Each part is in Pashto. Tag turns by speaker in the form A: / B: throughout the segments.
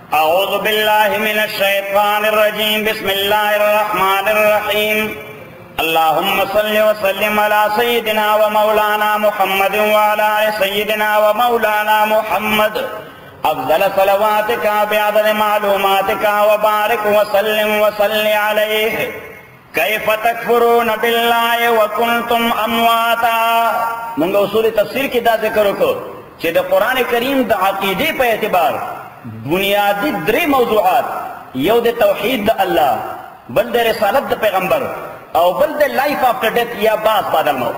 A: اعوذ باللہ من الشیطان الرجیم بسم اللہ الرحمن الرحیم اللہم صل وسلم علی سیدنا و مولانا محمد وعلی آل سیدنا و مولانا محمد افضل صلواتک بعدد معلوماتک وبارک وسلم وصل علیہ کیف تکفرون باللہ وکنتم امواتا. منگا اصول تفسیر کی دا ذکر کو کہ دا قرآن کریم دا عقیدے پہ اعتبار بنیادی درې موضوعات، یو د توحید د الله، بل د رسالت د پیغمبر، او بل د لایف آفټر ډیث یا بعد بعد الموت.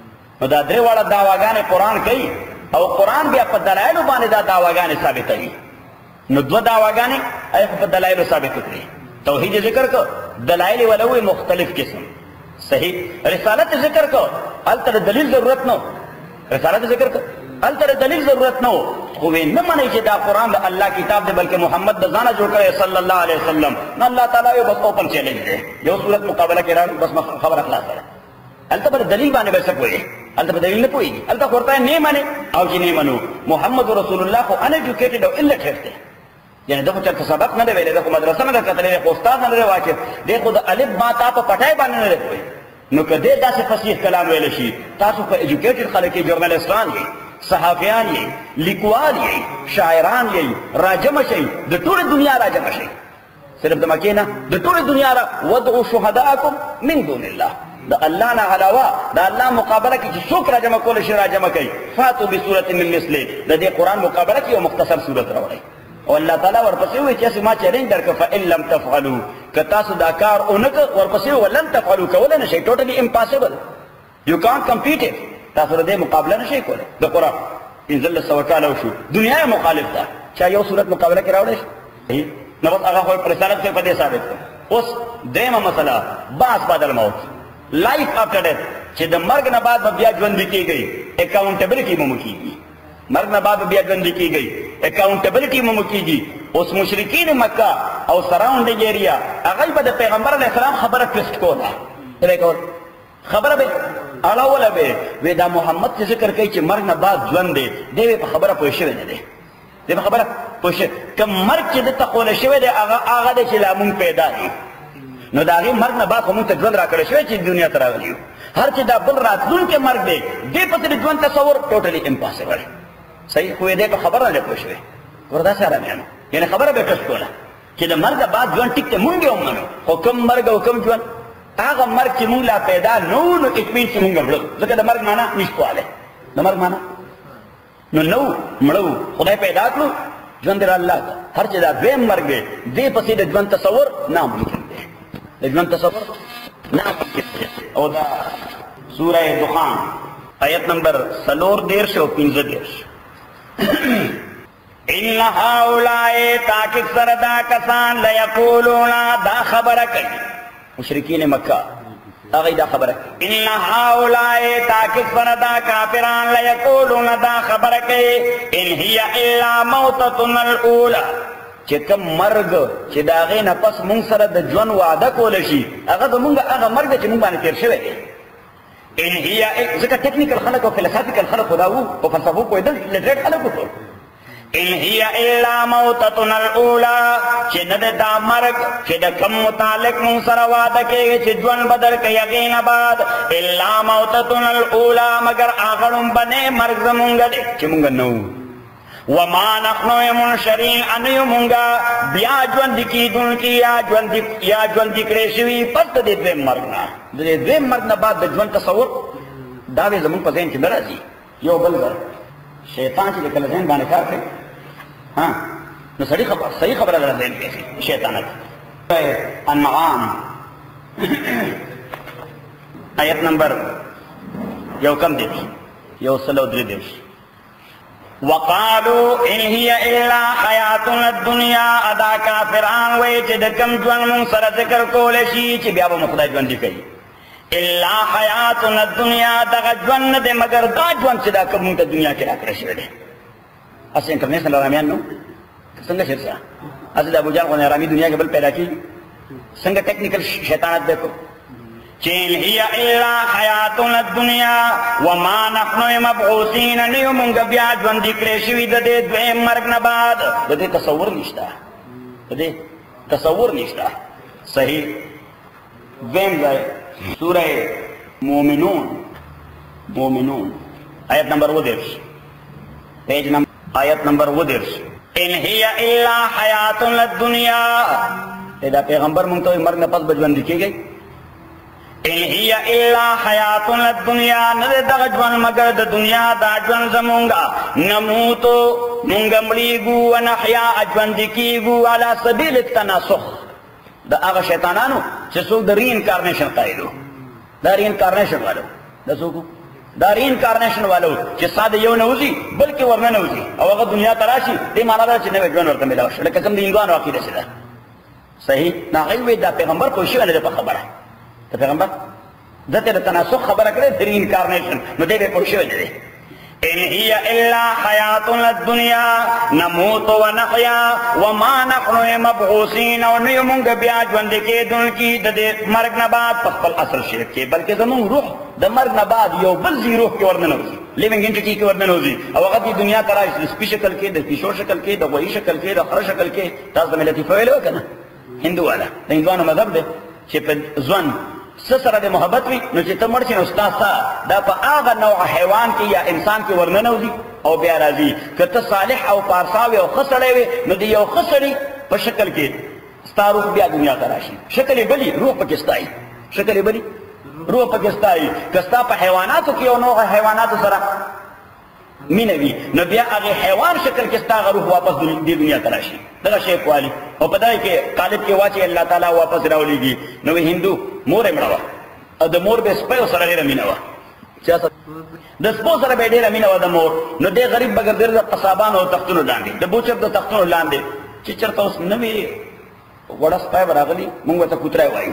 A: نو دا درې واړه دعواګانې قرآن کوي او قرآن بیا په دلایلو باندې دا دعواګانې ثابتوي. نو دوه دعواګانې هغه په دلایلو ثابت کړي. توحید ذکر کو، دلایل ولوي مختلف قسم. صحیح. رسالت ذکر کو، هلته د دلیل ضرورت نو. رسالت ذکر کو، هلته د دلیل ضرورت نو. خو نه منئ چې دا قرآن د الله کتاب دی بلکې محمد د ځانه جوړ کړی صلی الله علیه وسلم. نو الله تعالی یو بس اوپن چیلنج دی، یو صورت مقابله کې راغلو بس خبره خلاصه ده. هلته به دلیل باندې به څه پوهېږي، هلته به دلیل نه پوهېږي. هلته خو ورته نه منې او چې نه منو محمد رسول الله خو انیډوکیټډ او الټریټ دی. یعنې ده خو چېرته سبق نه دی ویلی، ده خو مدرسه نه ده کتلی، خو استاد نه دی واقف، دی خو د الف با تا په پټی باندې نه دی پوهېږي. نو که دی داسې فصیح کلام ویلی شي، تاسو خو ایجوکیټډ خلک یې، جرنالسټان یې، صحافیان یې، لیکوال یې، شاعران یې، راجمه شئ، د ټولې دنیا راجمه شئ. صرف د مکې نه د ټولې دنیا را ودعوا شهداءکم من دون الله. د الله نه علاوه د الله مقابله کې چې څوک راجمه کولی شي راجمه کوي. فاتوا بصورة من مثله، د دې قرآن مقابله کې یو مختصر صورت راوړئ. او الله تعالی ورپسې وایي چې ما چیلنج درکړه فإن لم تفعلوا، که تاسو دا کار ونه کړ ورپسې ولن تفعلوا، کولی نه شئ. ټوټلی امپاسبل، یو کانټ کمپیټ اټ. تاسو د دې مقابله نشئ کولی. د قرآن 1500 کاله وشو، دنیا یې مخالف ده. چا یو صورت مقابله کې راوړی شي؟ نو بس هغه خو په رسالت کې په دې ثابت کړ. اوس درېیمه مسله، بعث بعد الموت، لایف آفټر ډیث، چې د مرګ نه بعد به بیا ژوندي کېږئ، اکاونټیبلټي به مو کېږي. مرګ نه بعد به بیا ژوندي کېږئ، اکاونټیبلټي به مو کېږي. اوس مشرکین مکه او سراونډینګ ایریا هغوی به د پیغمبر علیه السلام خبره ټویسټ کوله. خبره به اړوله به وی دا محمد چې ذکر کوي چې مرګ نه بعد ژوند دی، دی به په خبره پوه شوی نه دی. دی په خبره پوه شوی. که مرګ چې دته قوله شوی دی هغه دی چې لا مونږ پیدا دي، نو د هغې مرګ نه بعد خو مونږ ته ژوند راکړی شوی چې دنیا ته راغلي یو. هر چې دا بل راتلونکی مرګ دی، دې پسې د ژوند تصور ټوټلي امپاسبل. صحیح. خو دی په خبره نه پوه شوی. ګوره داسې ارامیانو، یعنې خبره به ټس کوله چې د مرګ نه بعد ژوند ټیک دی، مونږ یې ومنو. خو کوم مرګ او کوم ژوند؟ هغه مرګ چې مونږ لا پیدا نه وو، نو اټ مینس چې مونږ مړه وو. ځکه د مرګ معنا نشته والی، د مرګ معنا نو نه وو، مړه وو. خدای پیدا کړو، ژوند یې الله ته. هر چې دا دویم مرګ دی، دې پسې د ژوند تصور ناممکن دی. د ژوند تصور ناممکن دی. او دا سوره دخان آیت نمبر 4 او 15. ان هؤلاء تاکید سره دا کسان لیقولون، دا خبره کوي مشرکین مکه، هغوی دا خبره کوي. ان هؤلاء تاکید سره دا کافران لیقولون، دا خبره کوي ان هي الا موتتنا الاولى، چې کوم مرګ چې د هغې نه پس مونږ سره د ژوند وعده کولی شي، هغه زمونږ هغه مرګ دی چې مونږ باندې تېر شوی دی. ان هي ځکه ټیکنیکل خلک او فلسافیکل خلک خو دا وو، په فلسفو پوهېدل، لټریټ خلک وو. ان هي الا موتتنا الاولى، چې نه ده دا مرګ چې د کوم متعلق مونږ سره وعده کېږي چې ژوند به درکوي هغې نه بعد، الا موتتنا الاولى، مګر هغه ړومبنی مرګ زمونږ دی چې مونږ نه وو. وما نحن بمنشرین، ان یو مونږه بیا ژوندي کېدونکي یا ژوندي کړی شوي پس د دې دویم مرګ نه. د دې دویم مرګ نه بعد د ژوند تصور دا به زمونږ په ذهن کې نه راځي. یو بل ځل شیطان چې د کله ذهن باندې کار کوي، نو صحیح خبره ده ذهن کې شیطانت. انعام آیت نمبر یو کم دی، 103. وقالو ان هي الا حیاتنا الدنیا، ادا کافران وایي چې د کوم ژوند مونږ سره ذکر کولی شي چې بیا به مو خدای ژوندي کوي. الا حیاتنا الدنیا، دغه ژوند نه دی مګر دا ژوند چې دا کوم مونږ ته دنیا کې راکړی شوی دی. هسې انټرنیشنل ارامیان نو څنګه شرسه هسې د ابوجهل غوندې ارامي دنیا کې بل پیدا کېږي. څنګه ټیکنیکل شیطانت دیکھو چې ان هي الا حیاتنا الدنیا وما نحن بمبعوثین، نه یو مونږ بیا ژوندي کړی شوي د دې دویم مرګ نه بعد. د دې تصور نشته. دې تصور نشته. صحیح. دویم ځای سوره مومنون آیت نمبر 20 پیج نمبر آیت نمبر 20 ان هي الا حیاتنا الدنیا. دا پیغمبر مونږ ته مرګ نه پس بجوند کیږي. ان هي الا حیاتنا الدنیا، نه دغه ژوند مگر د دنیا دا ژوند زمونږه. نموتو مونږ مړیږو ونحیا ژوند کیږو علی سبیل التناسخ. د هغه شیطانانو چې څوک د ری انکارنیشن قایلو، دا ری انکارنیشن والو، د څوک دا ری انکارنیشن والو چې ساده یو نه وځي بلکې ورنه نه وځي او هغه دنیا ته راشي، دې معنا ده چې نوی ژوند ورته میلاو شي، لکه کوم د هندوانو عقیده چې ده. صحیح. نه هغوی وایي دا پیغمبر پوه شوی نه دی په خبره. د پیغمبر دته د تناسخ خبره کړې، د ری انکارنیشن، نو دی به پوه شوی نه دی. ان هي الا حیاتنا الدنیا نموت ونحیا وما نحن مبعوثین. او نه یو مونږ بیا ژوند کېدونکي د دې مرګ نه بعد په خپل اصل شرک کې، بلکې زمونږ روح د مرګ نه بعد یو بل ځي روح کې ورننوځي، لیونګ انټیټي کې ورننوځي او هغه دې دنیا ته راشي د سپي شکل کې، د پیشو شکل کې، د غوایي شکل کې، د خره شکل کې. تاسو د لطیفه ویلو که نه؟ هندو والا د هندوانو مذهب دی چې په ژوند څه سره د محبت وي، نو چې ته مړ شي نو ستا دا په هغه نوع حیوان کې یا انسان کې ورننوځي او بیا راځي. که ته صالح او پارسا وي او ښه سړی وي نو د یو ښه سړي په شکل کې ستا روح بیا دنیا ته راشي. شکل یې بلي، روح پکې ستایي. شکل یې بلي، روح پکې ستایي. که ستا په حیواناتو کې یو نوع حیواناتو سره مینه وي نو بیا هغې حیوان شکل کې ستا هغه روح واپس دې دنیا ته راشي. دغه شی والي او په دغه کې قالب کې واچي الله تعالی واپس راولېږي. نو هندو مور یې مړه وه او د مور به سپیو سره ډېره مینه وه، د سپو سره به یې ډېره مینه وه د مور. نو دی غریب به ګرځېده د قصابانو او تختونو لاندې، د بوچر د تختونو لاندې، چې چېرته اوس نوې وړه سپی به راغلي، مونږ ورته کوتری وایو،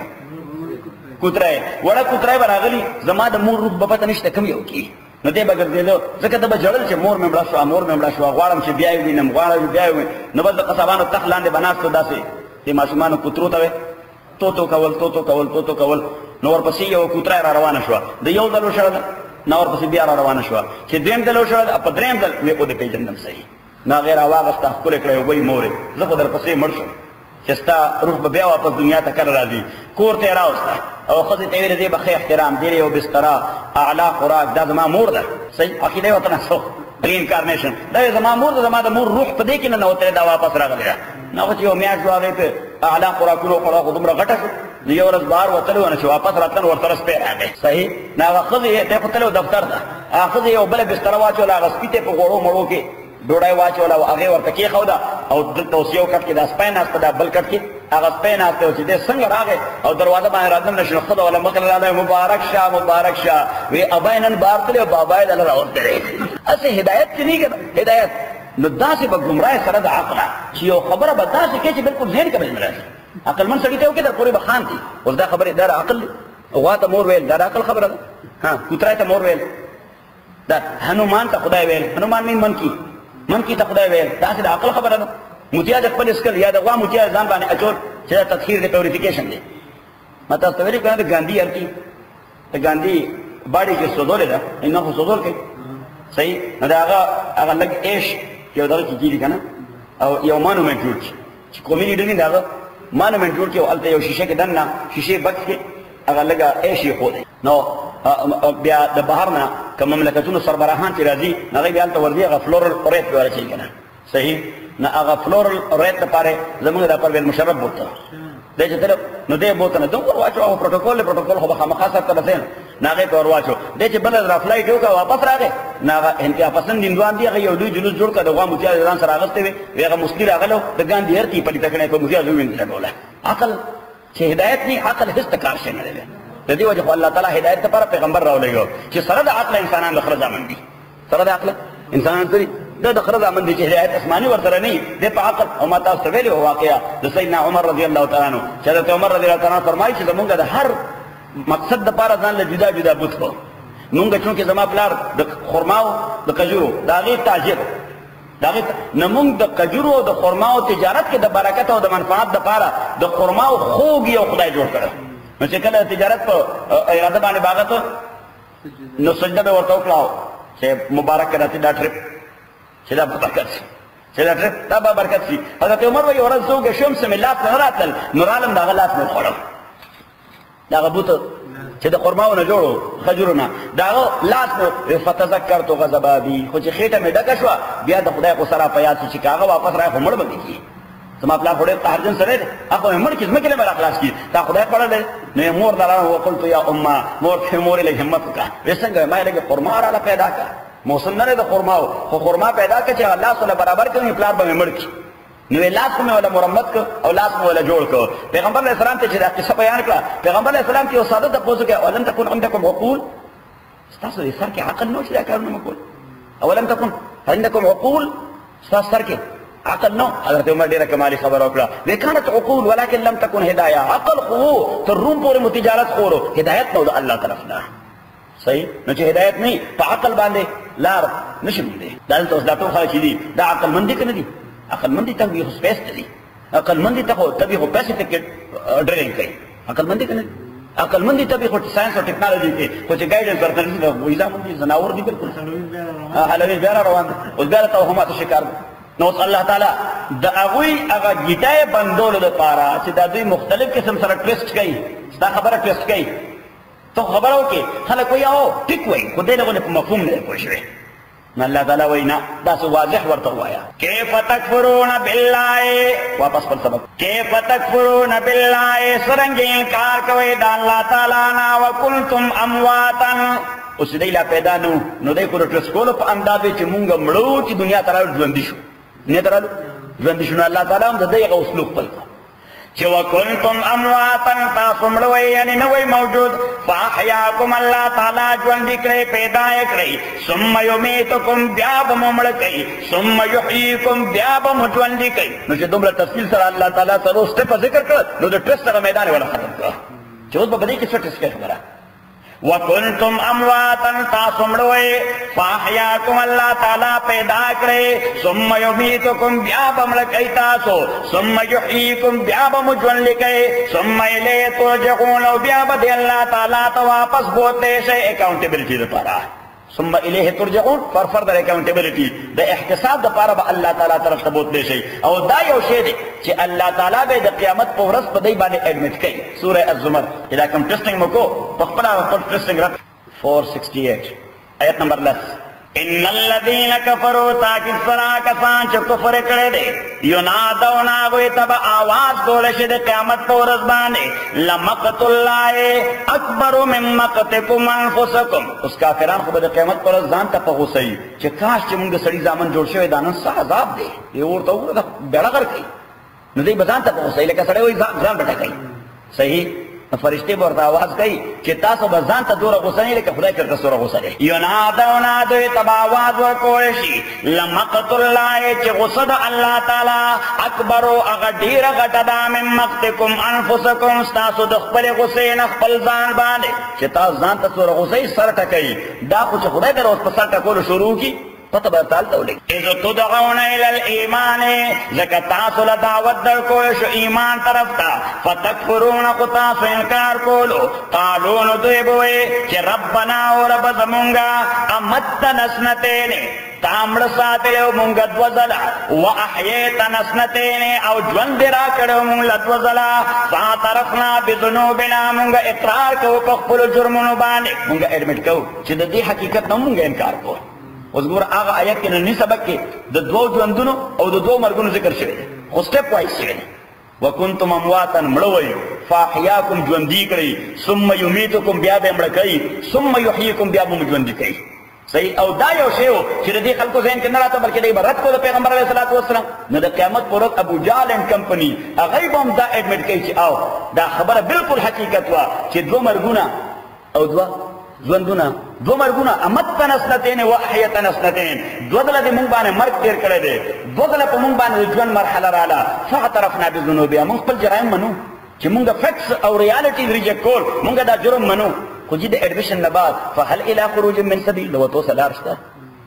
A: کوتری وړه کوتری به راغلي، زما د مور روح به پته نشته کوم یو کې. نو دی به ګرځېده، ځکه ته به ژړل چې مور مې مړه شوه، مور مې مړه شوه، غواړم چې بیا یې ووینم، غواړم چې بیا یې ووینم. نو بس د قصابانو تخت لاندې به ناست و، داسې دې ماشومانو کوترو ته توتو کول. نو ورپسې یو کوتری را روانه شوه، د یو ځل وشړله، نو ورپسې بیا را روانه شوه، چې دویم ځل وشړله، په درېیم ځل ویې خو دې پېژندم صحیح. نو هغې راواغسته، ښکلې کړه، وایي مورې زه خو درپسې مړ شم، چې ستا روح به بیا واپس دنیا ته کله راځي. کور ته یې راوسته او ښځې ته یې ویلې دې به ښه احترام، دې یو بستره، اعلی خوراک، دا زما مور ده. صحیح. عقیده یې ورته نسخ ری انکارنیشن، دا زما مور ده، زما د مور روح په دې کې ننوتلی، دا واپس راغلی ده. نو هغه چې یو میاشت وه هغې ته اعلی خوراکونو وخوړه، خو دومره غټه شو، نو یو ورځ بهر وتلی ونه چې واپس راتلل، ورسره سپی راغی. صحیح. نو هغه ښځې دی خو تللی و دفتر ته، هغه ښځې یو بله بستره واچوله، هغه سپي ته یې په غوړو مړو کې ډوډۍ واچوله او هغې ورته کېښوده، او دلته اوس یو کټ کې دا سپی ناسته، دا بل کټ کې هغه سپی ناسته و چې دی څنګه راغی او دروازه باندې رادننه شو، ښځه وله مخې له راغی، مبارک شه مبارک شه. وی ابا یې نن بهر تللی او بابا یې دله راوتلی دی. هسې هدایت چې نه که هدایت، نو داسې به ګمراه سره د عقله چې یو خبره به داسې کوي چې بلکل ذهن کې به نه راشي. عقلمند سړي ته یې وکړې در پورې به خاندي. اوس دا خبرې دا د عقل دی، غوا ته مور ویل دا د عقل خبره ده. کوتری ته مور ویل، دا هنومان ته خدای ویل، هنومان مین منکي ته خدای ویل، داسې د عقل خبره ده. متیا د خپل اسکل یا د غوا متیا ځان باندې اچول چې دا تطهیر دی، پیوریفیکیشن دی. ما تاسو ته ویلي که نه د ګاندي ارکي، د ګاندي باډي چې سوځولې ده، نه خو سوځول کوي. صحیح. نو د هغه لږ ایش یو دغه کې کېږي که نه، او یو مانومنټ جوړ کړي چې قومي لیډر د هغه مانومنټ جوړ کړي او هلته یو شیشه کې دننه شیشې بکس کې هغه لږه ایش یې ښودی. نو بیا د بهر نه که مملکتونو سربراهان چې راځي نو هغوی بیا هلته ورځي، هغه فلورل ریت پرې ورچوي که نه. صحیح. نو هغه فلورل ریت دپاره زمونږ دا پرویز مشرف بوته دی چې تلو، نو دی بوته نه دومره واچو، هغه پروټوکول دی، پروټوکول خو به خامخا سر ته رسېږي، نو هغې ته ور واچو. دی چې بله را فلایټ وکړه واپس راغی، نو هغه انتها پسند هندوان دي، هغه یو لوی جلوس جوړ کړه، د غوا متیا ځان سره اغوستی وې، وی هغه مسلي راغلی و، د ګاندي هرکي پلیته کړی په متیا زوی وینځله ډوله. عقل چې هدایت نه عقل هېڅ ته کار شی نه دی. د دې وجې خو الله تعالی هدایت دپاره پیغمبر راولېږو چې سره د عقله انسانان د خره زامن دي، سره د عقله انسانان څه دي، دا د خره زامن دي چې هدایت اسماني ورسره نه وي، دی په عقل. او ما تاسو ته ویلي وه واقعه د سیدنا عمر رضی الله تعالی عنه، چې حضرت عمر رضی الله تعالی عنه فرمایي چې زمونږ د هر مقصد دپاره ځان له جدا جدا بوت کړو. مونږ چونکې زما پلار د خرماو د کجورو د هغې تاجر، نه مونږ د کجورو او د خرماو تجارت کې د برکت او د منفعت دپاره د خرماو خوږ یو خدای جوړ کړی. نو چې کله تجارت په اراده باندې باغت نو سجده به ورته وکړه چې مبارک راځي دا ټریپ چې دا برکت شي. چې دا ټرپ تا به برکت شي. حضرت عمر وایي ورځ زه وږی شوم څه مې لاس نه راتلل نو رالم د هغه لاس مې وخوړم. د هغه بوته چې د خرماو نه جوړو خجورو نه د هغه لاس مې فتذکرت غضب ابي، خو چې خېټه مې ډکه شوه بیا د خدای غصه را په یاد شي چې که هغه واپس رایې خو مړ به کېږي. زما پلار خو ډېر قهرجن سړی دی، هغه مې مړ کړي ځمکې نه به را خلاص کړي، تا خدای خوړلی. نو یې مور ته راغلم وقلت یا امه، مور ته مورې لږ همت وکړه. ویې څنګه ما یې لږې خرما راله پیدا کړه، موسم نه دی د خرماو، خو خرما پیدا کړه چې هغه لاس وله برابر کړي پلار به مې مړ کړي. نو لاس مې ولا مرمت کړ او لاس مې ولا جوړ کړ. پیغمبر علیه السلام ته چې دا قصه بیان کړه، پیغمبر علیه السلام ته یو ساده تپوس وکړ اولم تکن عندکم عقول، ستاسو دې سر کې عقل نه و چې دا کارونه مو کول؟ اولم تکن عندکم عقول، ستاسو سر کې عقل نو؟ حضرت عمر ډېره کمالي خبره وکړه، وی كانت عقول ولكن لم تكن هدايه، عقل خو تر روم پورې مو تجارت خورو، هدایت نو د الله طرف نه. صحیح؟ نو چې هدایت نه په عقل باندې لار نشي موندی. دا دلته اوس دا ټول خلک چې دي دا عقلمندي که نه دي؟ عقلمندي ته خو سپیس ته دي، عقلمندي ته خو تبې خو پیسې ته ډرینګ کوي، عقلمندي که نه دي؟ عقلمندي ته خو ساينس او ټیکنالوژي کې خو چې ګایډنس ورته نشي د ویزا مونږ زناور دي بالکل حلوي بیا را روان دي. اوس بیا له توهماتو شکار دي. نو اوس الله تعالی د هغوی هغه ګیټای بندولو دپاره چې دا دوی مختلف قسم سره ټویسټ کوي، ستا خبره ټویسټ کوي، ته خبره وکړې خلک وایي او ټیک وایي خو دی دغونې په مفهوم نه دی پوه شوی. نو الله تعالی وایي نه داسې واضح ورته ووایه. کیف تکفرون بالله، واپس خپل سبق، کیف تکفرون بالله، څرنګه انکار کوئ د الله تعالی نه، وکنتم امواتا، اوس دی لا پیدا نو دی خو د ټرس کولو په انداز چې مونږ مړو چې دنیا ته راغلو ژوندي شو، دنیا ته راغلو ژوندي شو. نو الله تعالی هم د دی هغه اسلوب خپل کړ چې وکنتم امواتا، تاسو مړ وئ یعنې نه وئ موجود، فاحیاکم الله تعالی ژوندي کړئ پیدا یې کړئ، ثم یمیتکم بیا به مو مړه کوي، ثم یحییکم بیا به مو ژوندي کوي. نو چې دومره تفصیل سره الله تعالی څلور سټپه ذکر کړل نو د ټرس سره میدان یې ولا ختم کړ چې اوس به په دې کې څه ټرس کوي خبره. وکنتم امواتا، تاسو مړ وئ، فاحیاکم الله تعالی پیدا کړئ، ثم یمیتکم بیا به مړه کوي تاسو، ثم یحییکم بیا به مو ژوندي کوي، ثم الیه ترجعون، او بیا به دې الله تعالی ته واپس بوتلی شئ اکاؤنټیبلټي دپاره. ثم الیه ترجعون فار فردر اکاؤنټیبلټي د احتساب دپاره به الله تعالی طرف ته بوتلی شئ. او دا یو شی دی چې الله تعالی به د قیامت په ورځ په دې باندې ایډمټ کوي. سوره الزمر چې دا کوم ټیسټنګ مو کو په خپله خپل ټیسټنګ رات 468 آیت نمبر 10. ان الذين كفروا تاکید سرا کسان چې کفر کړی دی، ینادون هغوی ته به آواز کولی شي د قیامت په ورځ باندې لمقت الله اکبر من مقتکم انفسکم. اوس کافران خو به د قیامت په ورځ ځان ته په غوسه وي چې کاش چې مونږ د سړي زامن جوړ شوی دا نن څه عذاب دی، یې ورته وګوره دا بیړه غر کوي. نو دوی به ځان ته په غوسه وي لکه سړی وایي ځان به ټکوي. صحیح؟ فرشتې به ورته آواز کوي چې تاسو به ځان ته دومره غوسه نه لکه خدای چېرته سوره غوسه دی. ینادون دوی ته به آواز ورکولی شي لمقت الله، چې غوسه د الله تعالی اکبرو هغه ډېره غټه ده من مقتکم انفسکم، ستاسو د خپلې غوسې نه خپل ځان باندې چې تاسو ځان ته سوره غوسه سر ټکوي. دا خو چې خدای در اوس په سر ټکولو شروع کړي پته به تعالی ته ولګي. اذ تدعون الى الايمان، ځکه تاسو له دعوت درکول شو ایمان طرف ته، فتکفرون خو تاسو انکار کولو. قالو نو دوی به وایي چې ربنا او رب زمونږه امتنا اثنتین، تا مړه ساتلی او مونږ دوه ځله، واحییتنا اثنتین، او ژوند دې را کړی مونږ له دوه ځله، فاعترفنا بذنوبنا، مونږ اقرار کوو په خپلو جرمونو باندې، مونږ ایډمټ کوو چې د دې حقیقت نه مونږ انکار کوو. اوس ګوره هغه آیت کې ننني سبق کې د دوو ژوندونو او د دوو مرګونو ذکر شوی دی، خو سټپ وایز شوی دی. وکنتم امواتا مړه وئ، فاحیاکم ژوندي کړئ، ثم یمیتکم بیا به یې مړه کوي، ثم یحییکم بیا به مو ژوندي کوي. صحیح؟ او دا یو شی و چې د دې خلکو ذهن کې نه راته بلکې دی به رد کړو د پیغمبر علیه الصلاة والسلام. نو د قیامت په ورځ ابو جهل اینډ کمپني هغوی به هم دا ایډمټ کوي چې او دا خبره بالکل حقیقت وه چې دوه مرګونه او دوه ژوندونه، دوه مرګونه، امتن اثنتین و احیتن اثنتین، دوه ځله دې مونږ باندې مرګ تېر کړی دی، دوه ځله په مونږ باندې د ژوند مرحله راله. فاعترفنا بذنوبنا، مونږ خپل جرایم منو چې مونږ فیکس او ریالټي ریجیکټ کول، مونږ دا جرم منو. خو چې د ایډمیشن نه بعد فهل الی خروج من سبیل، د وتو څه لار شته؟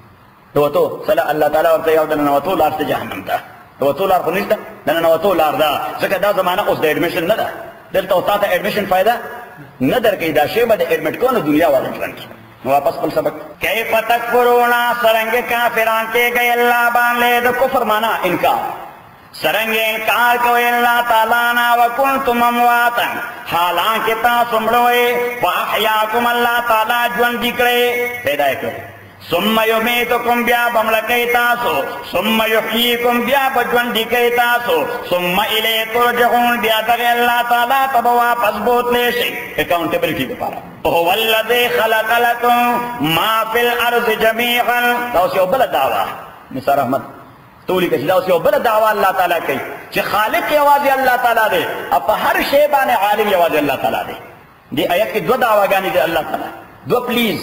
A: د وتو څه الله تعالی ورته یو د ننوتو لار شته جهنم ته، د وتو لار خو نشته، د ننوتو لار ده. ځکه دا زمانه اوس د ایډمیشن نه ده، دلته او تا ته ایډمیشن فایده نه درکوي. دا شی به د ایډمټ کولو دنیا والا ژوند کې واپس بل سبق کیف تکفرون سرنگ کافران کے گئے اللہ باندے د کفر مانا انکار سرنگ انکار کوئی اللہ تعالیٰ نا وکنتم امواتا حالانکہ تاسو مڑوئے فاحیاکم اللہ تعالیٰ جون دکڑے پیدا کرے ثم یمیتکم بیا بملکی تاسو ثم یحییکم بیا بجون دکڑے تاسو ثم الی ترجعون بیا دغی اللہ تعالیٰ تب واپس بوت لے شئی اکاؤنٹیبلٹی بپارا هو الذی خلق لکم ما فی الارض جمیعا داوسی او بلد دعویٰ نثار احمد تولی کسی داوسی او بلد دعویٰ اللہ تعالیٰ کئی چی خالق یوازی اللہ تعالیٰ دے اپا ہر شیبان عالم یوازی اللہ تعالیٰ دے دی آیت کی دو دعویٰ گانی دے اللہ تعالیٰ دو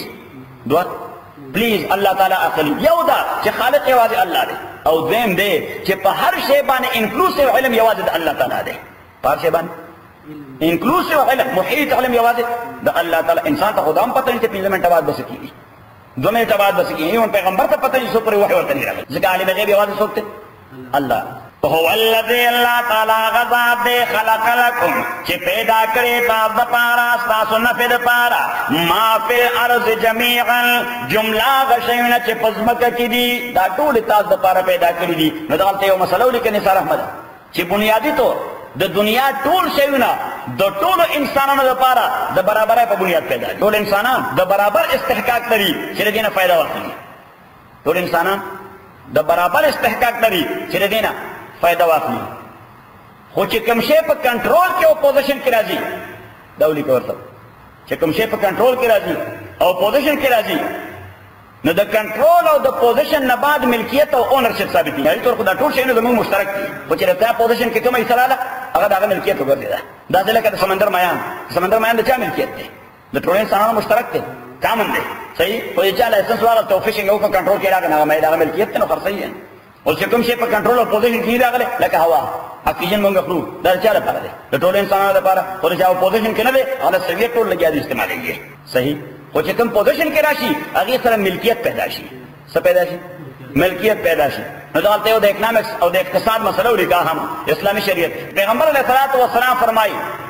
A: پلیز اللہ تعالیٰ اقلی یو دا چی خالق یوازی اللہ دے او دیم دے چی پا ہر شیبان انکلوسیو علم یوازی دے اللہ تعالیٰ دے پا ہر شیبان انکلوسیو علم محیط علم یوازی دا اللہ تعالیٰ انسان تا خدا ہم پتہ نہیں چی 15 منٹ بعد بسکی گی 2 منٹ بعد بسکی گی ان پیغمبر تا پتہ نہیں سو پری وحی ورطا نہیں رہا ذکر عالم غیب یوازی سوکتے اللہ هو الذی اللہ تعالیٰ غذاب دے خلق لکم چی پیدا کرے تاز دا پارا ستاسو نفد پارا ما فی الارض جمیعا جملہ غشیون چی پزمکہ کی دی دا طول تاز دا پارا پیدا کری دی ندالتے یو مسئلہ لکن نثار احمد چی بنیادی تو دا دنیا طول شیونا دا طول انسانانو دا پارا دا برابر ہے پا بنیاد پیدا طول انسانان دا برابر استحقاق تری چی دینا فائدہ واقعی طول انسانان دا برابر استحقاق تری چی دینا فائدہ واقعی خو چی کمشے پا کنٹرول کے اپوزیشن کی رازی دولی کے ورطب چی کمشے پا کنٹرول کی رازی اپوزیشن کی رازی نو دا کنٹرول او دا پوزیشن نباد ملکیت او اونرشپ ثابتی ہے طور خدا ٹول شئینے زمین مشترک تی خو چی رتا پوزیشن کی کم ایسا لالا اگر دا ملکیت ہو گردی دا دلے کہ دا سمندر میان دا چا ملکیت تے دا ٹول انسانانا مشترک تے کامن دے صحیح خو یہ چا لائسنس والا تو فشنگ او کا کنٹرول کی راگا ناگا دا ملکیت تے نو خر صحیح ہے اس سے کم شے پر کنٹرول اور پوزیشن کی راگا لے لکا ہوا اکسیجن مونگا خرو دا چا لپارا دے دا ٹول انسانانا دا پارا خود چاہو پوزیشن کی نہ دے اگر سویت ٹول لگیا دی استعمال ہے صحیح وہ چکم پوزیشن کے راشی اگی سر ملکیت پیدا شی سب پیدا شی ملکیت پیدا شی ندالتے ہو دا اکنامکس اور دا اقتصاد مسئلہ ہو لکھا ہم اسلامی شریعت پیغمبر علیہ السلام فرمائی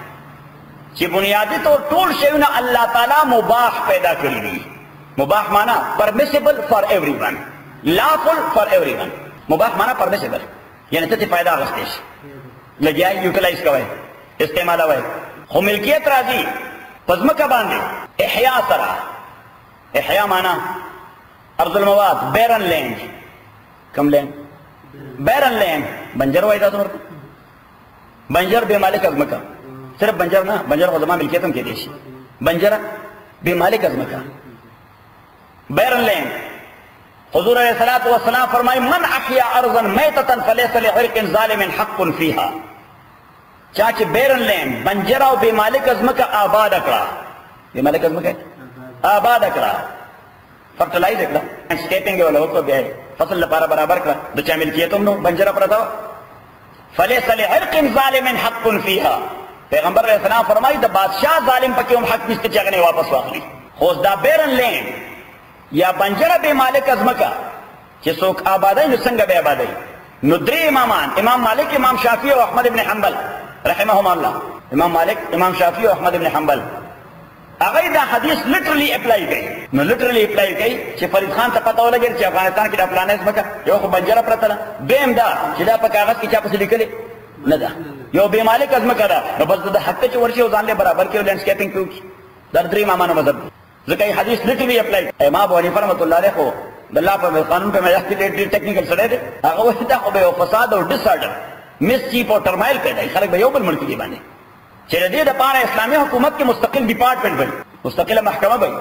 A: چی بنیادی تو طول شیونا اللہ تعالیٰ مباح پیدا کری دی مباح مانا پرمیسیبل فار ایوری ون لافل فار ایوری ون مباح مانا پرمیسیبل یعنی تی فائدہ آغستیش لگیائی یوٹیلائز کوئے استعمال ہوئے خو ملکیت راضی پزمکہ باندے احیاء سرا احیاء مانا ارض المواد بیرن لینڈ کم لینڈ بیرن لینڈ بنجر ہوئی تھا تمہر بنجر بے مالک ازمکہ صرف بنجر نا بنجر خودما ملکیتم کے دیشی بنجر بے مالک ازمکہ بیرن لینڈ حضور علیہ السلام فرمائی من احیاء ارضا میتتا فلیس لعرق ظالم حق فیہا چاچے بیرن لینڈ بنجرہ و بے مالک ازمکہ آباد اکڑا بے مالک ازمکہ آباد اکڑا فرٹلائز اکڑا سکیپنگ والا ہوتا بھی ہے فصل لپارا برابر کرا دچا ملکیتم نو بنجرہ پرتا فلیس لعرق ظالم حق فیہا پیغمبر علیہ السلام فرمائی دا بادشاہ ظالم پکیوم حق نستے چاگنے واپس واقعی خوز دا بیرن لینڈ یا بنجرہ بے مالک ازمکہ چی سوک آبادائی نو سنگ بے آبادائی نو دری امامان امام مالک امام شافعی و احمد ابن حنبل رحمہم اللہ امام مالک امام شافعی و احمد ابن حنبل اگر دا حدیث لٹرلی اپلائی گئی نو لٹرلی اپلائی گئی چی فرید خان تا پتا ہو لگے چی افغانستان کی دا پلانا ازمکہ یو خو بنجرہ پرتلا بیم دا چی دا پا کاغذ کی چاپ سے لکلے ندا یو بے مالک ازمکہ دا نو بس دا حق چی ورشی وزان لے برابر کی لینڈسکیپنگ کیوں کی در دری امامان مذہب ذکر حدیث لٹرلی اپلائی امام ابو حنیفہ رحمۃ اللہ علیہ کو اللہ پر قانون پہ میں یحتی ٹیکنیکل سڑے دے اگر وہ دا خو بے فساد اور ڈس آرڈر مس چیپ اور ٹرمائل پیدا ہے خلق بیوبل ملکی کی بانے چلے دے دا پانا اسلامی حکومت کے مستقل ڈپارٹمنٹ بھئی مستقل محکمہ بھئی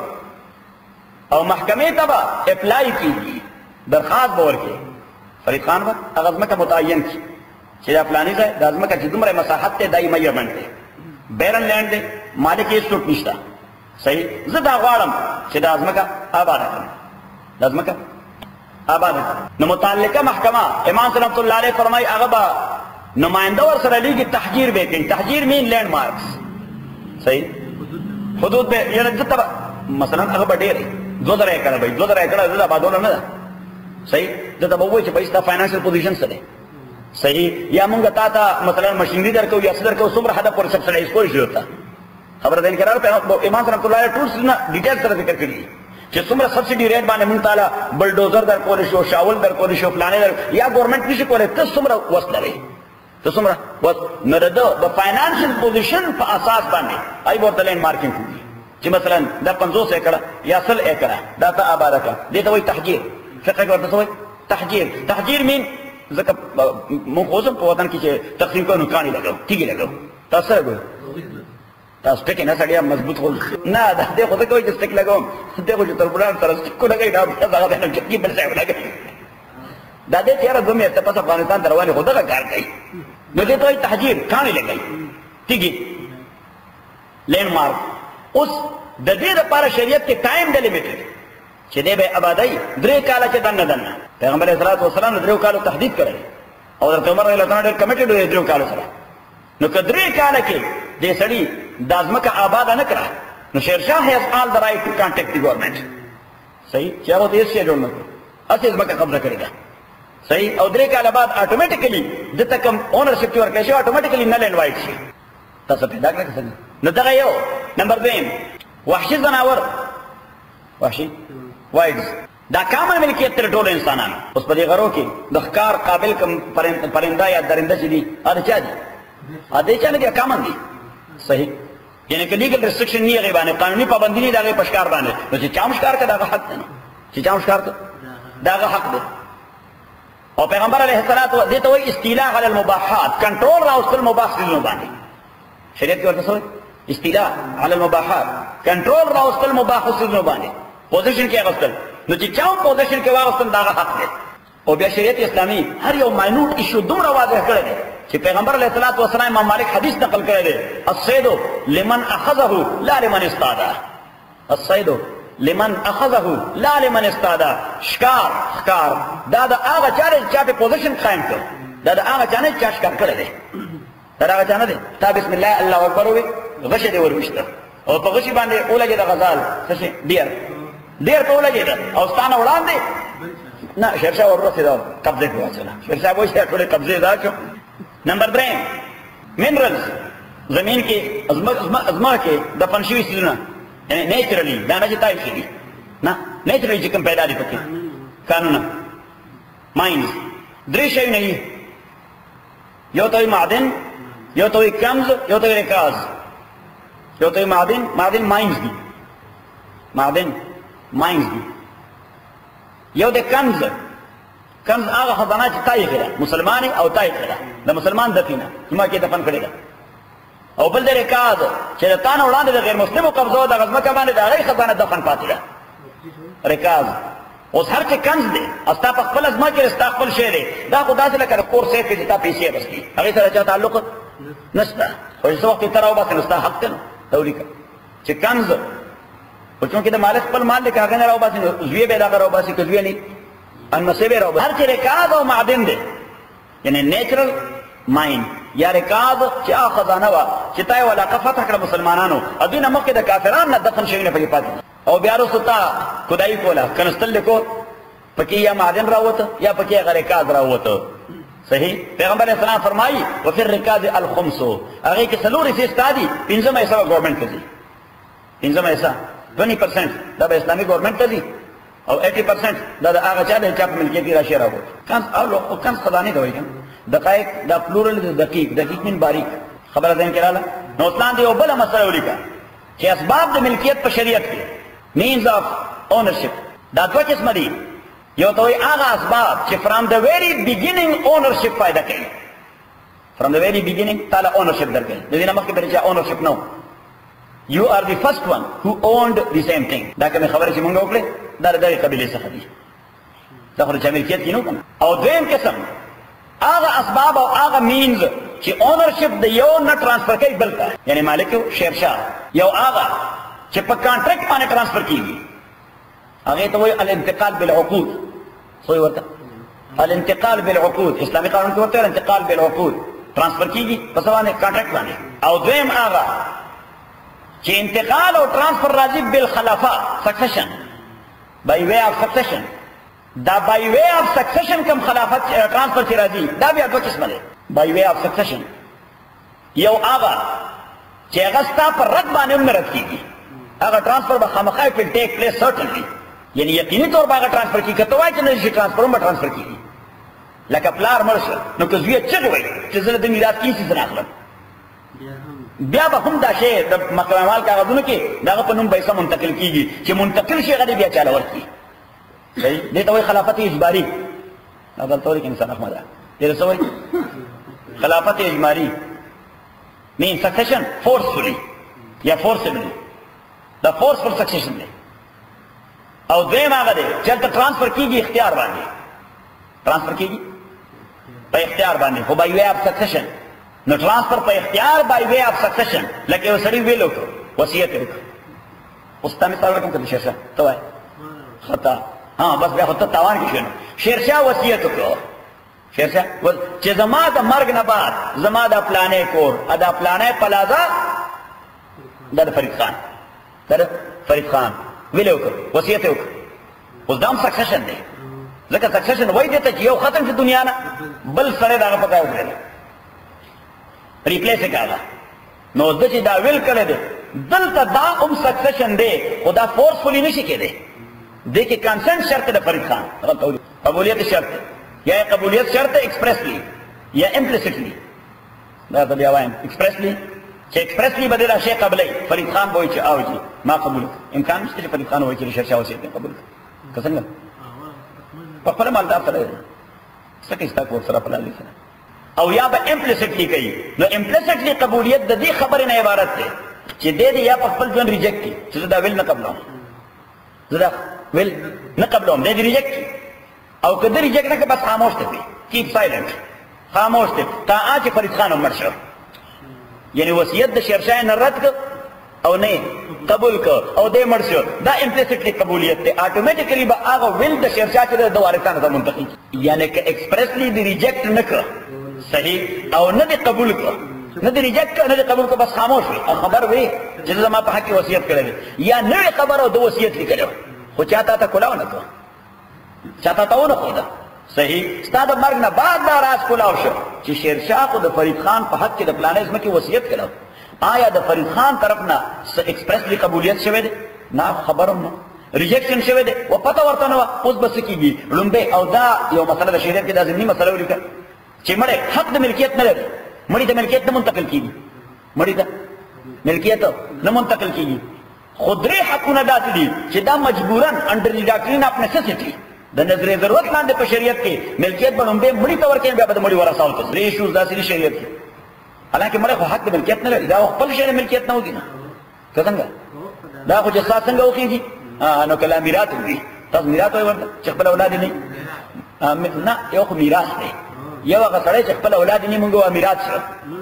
A: اور محکمے تبا اپلائی کی گی درخواست بور کے فرید خان وقت اغزمہ کا متعین کی چلے افلانی سے دا ازمہ کا جدمر مساحت تے دائی میرمنٹ دے بیرن لینڈ دے مالک یہ سوٹ نشتا صحیح زدہ غوارم چلے ازمہ کا آباد ہے ازمہ کا آباد ہے نو متعلقہ محکمہ امام صلی اللہ علیہ فرمائی اغبا نمائندہ اور سرالی کی تحجیر بے کہیں تحجیر مین لینڈ مارکس صحیح حدود بے یہ جتا مثلا اغبا دیر دو در ایکڑا بھائی دو در ایکڑا زدہ آبادولا ندا صحیح جتا بوئی چھ بھائی ستا فائنانشل پوزیشن سدے صحیح یا منگا تا تا مثلا مشینری در کو یا صدر کو سمر حدا پر سب سڑے اس کو رشی ہوتا خبر دین کرار پہ امام صلی اللہ علیہ ٹولس نا ڈیٹیل سر ذکر کری چې څومره سبسيډي ریټ باندې مونږ تعالی بلډوزر در کول شو، شاول در کول شو، فلانه در یا ګورنمنت نشي کولای، ته څومره وس لري، ته څومره وس نه د فاینانشل پوزیشن په اساس باندې ای ورته لین مارکیټ کوي چې مثلا دا 50 ایکړه یا 100 ایکړه دا ته آباد کړه، دې ته وایي تحجیر. فقہ ورته وایي تحجیر. تحجیر مين ځکه مونږ اوسم په وطن کې چې تقسیم کوو کانی لګاو تیږي لګاو تاسو سره تاسو ټکی نه سړیا مضبوط هول نه دا دې خو ته کوي چې ټک لګوم دې خو چې تر بلان سره کو لګي دا هغه نه چې بل ځای لګي دا دې تیار دومره ته په افغانستان دروازه خو دا کار کوي نو دې ته تحجیر کانی لګي تیږي لین مارک. اوس د دې لپاره شریعت کې ټایم ډیلیمیټډ چې دې به آبادی 3 کاله چې دنه پیغمبر صلی الله علیه وسلم 3 کالو تهدید کړی او حضرت عمر رضی الله عنه ډېر کمیټډ وي 3 کالو سره. نو که 3 کاله کې دې سړي د ځمکه آباد نه کړه نو شیرشاه هیز آل د رائټ ټو کانټیکټ دی ګورنمنت. صحیح چې هغه دې څه جوړ نه کړ اته ځمکه قبضه کړی دا صحیح. او 3 کاله بعد اتوماتیکلی د تکم اونرشپ ورکړي شي اتوماتیکلی نه لین وایټ شي. تاسو پیدا کړئ نو دا یو نمبر 2 وحشي زناور وحشي وایډز دا کامن ملکیت تر ټولو انسانانو. اوس په دې غرو کې د ښکار قابل کم پرنده یا درنده چې دي هغه چا دي؟ هغه چا نه دي کامن دي صحیح. یعنی که لیګل ریسټریکشن نه یې باندې قانوني پابندي نه دغه پشکار باندې نو چې چا مشکار کړه دغه حق دی چې چا مشکار کړه دغه حق دی. او پیغمبر علیه الصلاۃ دې ته وایي استیلاء علی المباحات کنټرول راوستل مباح شیزونو باندې. شریعت کې ورته څه استیلاء علی المباحات کنټرول راوستل مباح شیزونو باندې پوزیشن کې اغوستل نو چې چا پوزیشن کې واغوستل دغه حق دی. او بیا شریعت اسلامي هر یو ماینوټ ایشو دومره واضح کړی دی چې پیغمبر علیه الصلاۃ والسلام امام مالک حدیث نقل کړی دی الصید لمن اخذه لا لمن استاده. الصید لمن اخذه لا لمن استاده. ښکار دا د هغه چا دی چې پوزیشن قائم کړ دا د هغه چا نه چې ښکار کړی دی دا د هغه چا نه دی. تا بسم الله الله اکبر وي غشه دې وروشته او په غشي باندې اولګي د غزال څه شي ډیر په ولګي او ستانه وړاندې نه شیرشاه ورته دا قبضه کوي شیرشاه وایي چې ټول قبضه دا شو. نمبر 3 منرالز زمین کې ازما کې د فنشوي سيزونه یعنی نیچرلی دا نه چې تای شي نه نیچرلی چې کوم پیدا دي پکې قانون ماینز 3 شي نه یو ته معدن یو ته کنز یو ته ریکاز یو ته معدن ماینز دي معدن ماینز دي یو د کنز هغه خزانه چې تای کړه مسلمانې او تای کړه د مسلمان دفینه زما کې دفن کړی ده. او بل د ریکاز چې د تانه وړاندې د غیر مسلمو قبضو د غزمکه باندې د هغې خزانه دفن پاتې ده ریکاز. اوس هر چې کنز دی او ستا په خپله زما کې ستا خپل شی دی دا خو داسې لکه د کور سیف کې چې تا پیسې اخېستي هغې سره چا تعلق نشته خو چې څه وخت یې ته راوباسې نو ستا حق دی نو ته ولیکه چې کنز خو چونکې د مالک خپل مال دی که هغې نه راوباسي نو زوی به یې دغه راوباسي که زوی نه المسیح به راوباسي. هر چې ریکاز او معدن دی یعنی نیچرل ماین یا ریکاز چې هغه خزانه وه چې تا یې علاقه فتح کړه مسلمانانو او دوی نه مخکې د کافرانو نه دفن شوي نه پکې پاتې او بیا وروسته تا خدایي کوله کنستل دې کو پکې یا معدن راووته یا پکې هغه ریکاز راووته صحیح. پیغمبر علیه السلام فرمایي وفي الرکاز الخمس هغې کې 4 حصې ستا دي 5 حصه به ګورنمنټ ته ځي 5 حصه 20% دا به اسلامي ګورنمنټ ته ځي او 80% دا د هغه چا دی چې په ملکیت کې راشي راووت. کنز خزانې ته وایي دقایق دا پلورل دقیق من باریک خبره ذهن کې رااله. نو اسلام دې یو بله مسله ولیکه چې اسباب د ملکیت په شریعت کې means of ownership دا 2 قسمه دي. یو ته وایي هغه اسباب چې from the very beginning ownership فایده کوي from the very beginning تعالی ownership درکوي د دې نه مخکې پرې چې ownership نه you are the first one who owned the same thing. دا کومه خبره چې موږ وکړې دا د دغې قبیلې څخه دي دا خو د چا ملکیت کې نه و کنه. او دویم قسم هغه اسباب او هغه مینز چې اونرشپ د یو نه ټرانسفر کوي بل ته یعنی مالک شیرشاه یو هغه چې په کانټریکټ باندې ټرانسفر کېږي هغې ته وایي الانتقال بالعقود څه وایي ورته الانتقال بالعقود اسلامي قانون کې ورته الانتقال بالعقود ټرانسفر کېږي په څه باندې کانټریکټ باندې. او دویم هغه چې انتقال او ټرانسفر راځي بالخلافه سکسیشن by way of succession دا by way of succession کم خلافت ټرانسفر چې راځي دا بیا 2 قسمه دی by way of succession. یو هغه چې هغه ستا پر رد باندې هم نه رد کېږي هغه ټرانسفر به خامخا will take place certainly یعنی یقیني طور باغ ترانسفر کی کته وای چې نه شي ترانسفر هم ترانسفر کیږي لکه پلار مرشه نو که زوی چغ وای چې زه د میراث کیسې زنه اخلم بیا به هم دا شی د مقامال کاغذونو کې دغه په نوم پیسې منتقل کیږي چې منتقل شي غدي بیا چاله ورکی صحیح دې ته وای خلافت اجباری دا دلته کې انسان احمد دې څه وای خلافت اجباری means succession forcefully یا forcibly دا forceful succession دی او دویم هغه دی چې هلته ټرانسفر کېږي اختیار باندې ټرانسفر کېږي په اختیار باندې خو by way of succession نو ټرانسفر په اختیار by way of succession لکه یو سړي ویل وکړو وصیت یې وکړو اوس تا مثال ورکړم که شیرشاه ته وایه خطا ها بس بیا خو ته تاوان کې شوې نو شیرشاه وصیت وکړو شیرشاه چې زما د مرګ نه بعد زما د پلانې کور دا پلانې پلازا دا د فرید خان دا د فرید خان ویل وکړو وصیت یې وکړو اوس دا هم سکسیشن دی ځکه سکسیشن وایي دې ته چې یو ختم شي دنیا نه بل سړی د هغه په کار وکړی ریپلیس یې کړه نو ده چې دا ویل کړی دی دلته دا هم سکسیشن دی خو دا فورسفولي نشي کېدی دې کې کنسنټ شرط د فرید خان قبولیت شرط یا قبولیت شرط ایکسپریسلی یا امپلیسټلی دا ته بیا وایم ایکسپریسلی چې ایکسپریسلی به دې دا شی قبلوي فرید خان به وایي چې او جي ما قبول امکان نشته چې فرید خان وایي چې شیرشاه وصیت یې قبول که څنګه په خپله مالدار سره څه کوي ستا کور سره په لالي سره او یا به امپلیسټلی کوي نو امپلیسټلی قبولیت د دې خبرې نه عبارت دی چې دې یا په خپل ژوند ریجیکټ کړي چې زه دا ویل نه قبلوم زه دا ویل نه قبلوم دې ریجیکټ کړي او که دې ریجیکټ نه کړي بس خاموش دی کیپ سایلنٹ خاموش دی تا چې فرید خان هم مړ شو یعنی وصیت د شیرشاه نه رد کړ او نه قبول کړ او دې مړ شو دا امپلیسټلی قبولیت دی اټومیټیکلی به هغه ویل د شیرشاه چې د وارثانو ته منتقل یعنی که ایکسپریسلی دې ریجیکټ نه کړ صحیح او نه دې قبول کړ نه دې ریجیکټ کړ نه دې قبول کړ بس خاموش وي او خبر وي چې زما په حق کې وصیت کړی یا نوې خبر او د وصیت لیکلو خو چاته ته کولاو نه کړ چاته ته ونه ښوده صحیح ستا د مرګ نه بعد دا راز کولاو شو چې شیرشاه خو د فرید خان په حق کې د پلانې ځمکې وصیت کړو آیا د فرید خان طرف نه ایکسپریسلی قبولیت شوی دی نه خبر هم نه ریجیکشن شوی دی و پته ورته نه وه اوس به څه کېږي لومبی او دا یو مسله د شریعت کې دا ضمني مسله ولیکه چې مړی حق د ملکیت نه لري مړي ته ملکیت نه منتقل کېږي مړي ته ملکیت نه منتقل کېږي خو درې حقونه داسې دي چې دا مجبورا انډر دی ډاکټرین اف نیسیسټي د نظر ضرورت لاندې په شریعت کې ملکیت به لومبی مړي ته ورکوي بیا به د مړي ورثاو ته درې ایشوز داسې دي شریعت کې حالانکه مړی خو حق د ملکیت نه لري دا خپل شی د ملکیت نه وږي نه که څنګه دا خو چې ستا څنګه وخېږي نو که لا میراث وي تاسو میراث وایي ورته چې خپل اولاد یې نه نه یو خو میراث دی یو هغه سړی چې خپل اولاد یې نه مونږ وایو میراث شو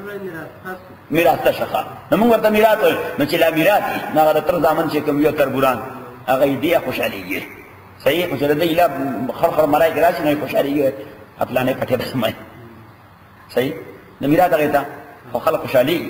A: میراث ته شه نو مونږ ورته میراث وایو نو چې لا میراث وي نو هغه د تر زامن چې کوم یو تربوران هغه یې دې خوشحالېږي صحیح خو چې د دې لا خړخړ مرای کې راشي نو یې خوشحالېږي پلانې پټې به سمای صحیح د میراث هغې ته خو خلک خوشحالېږي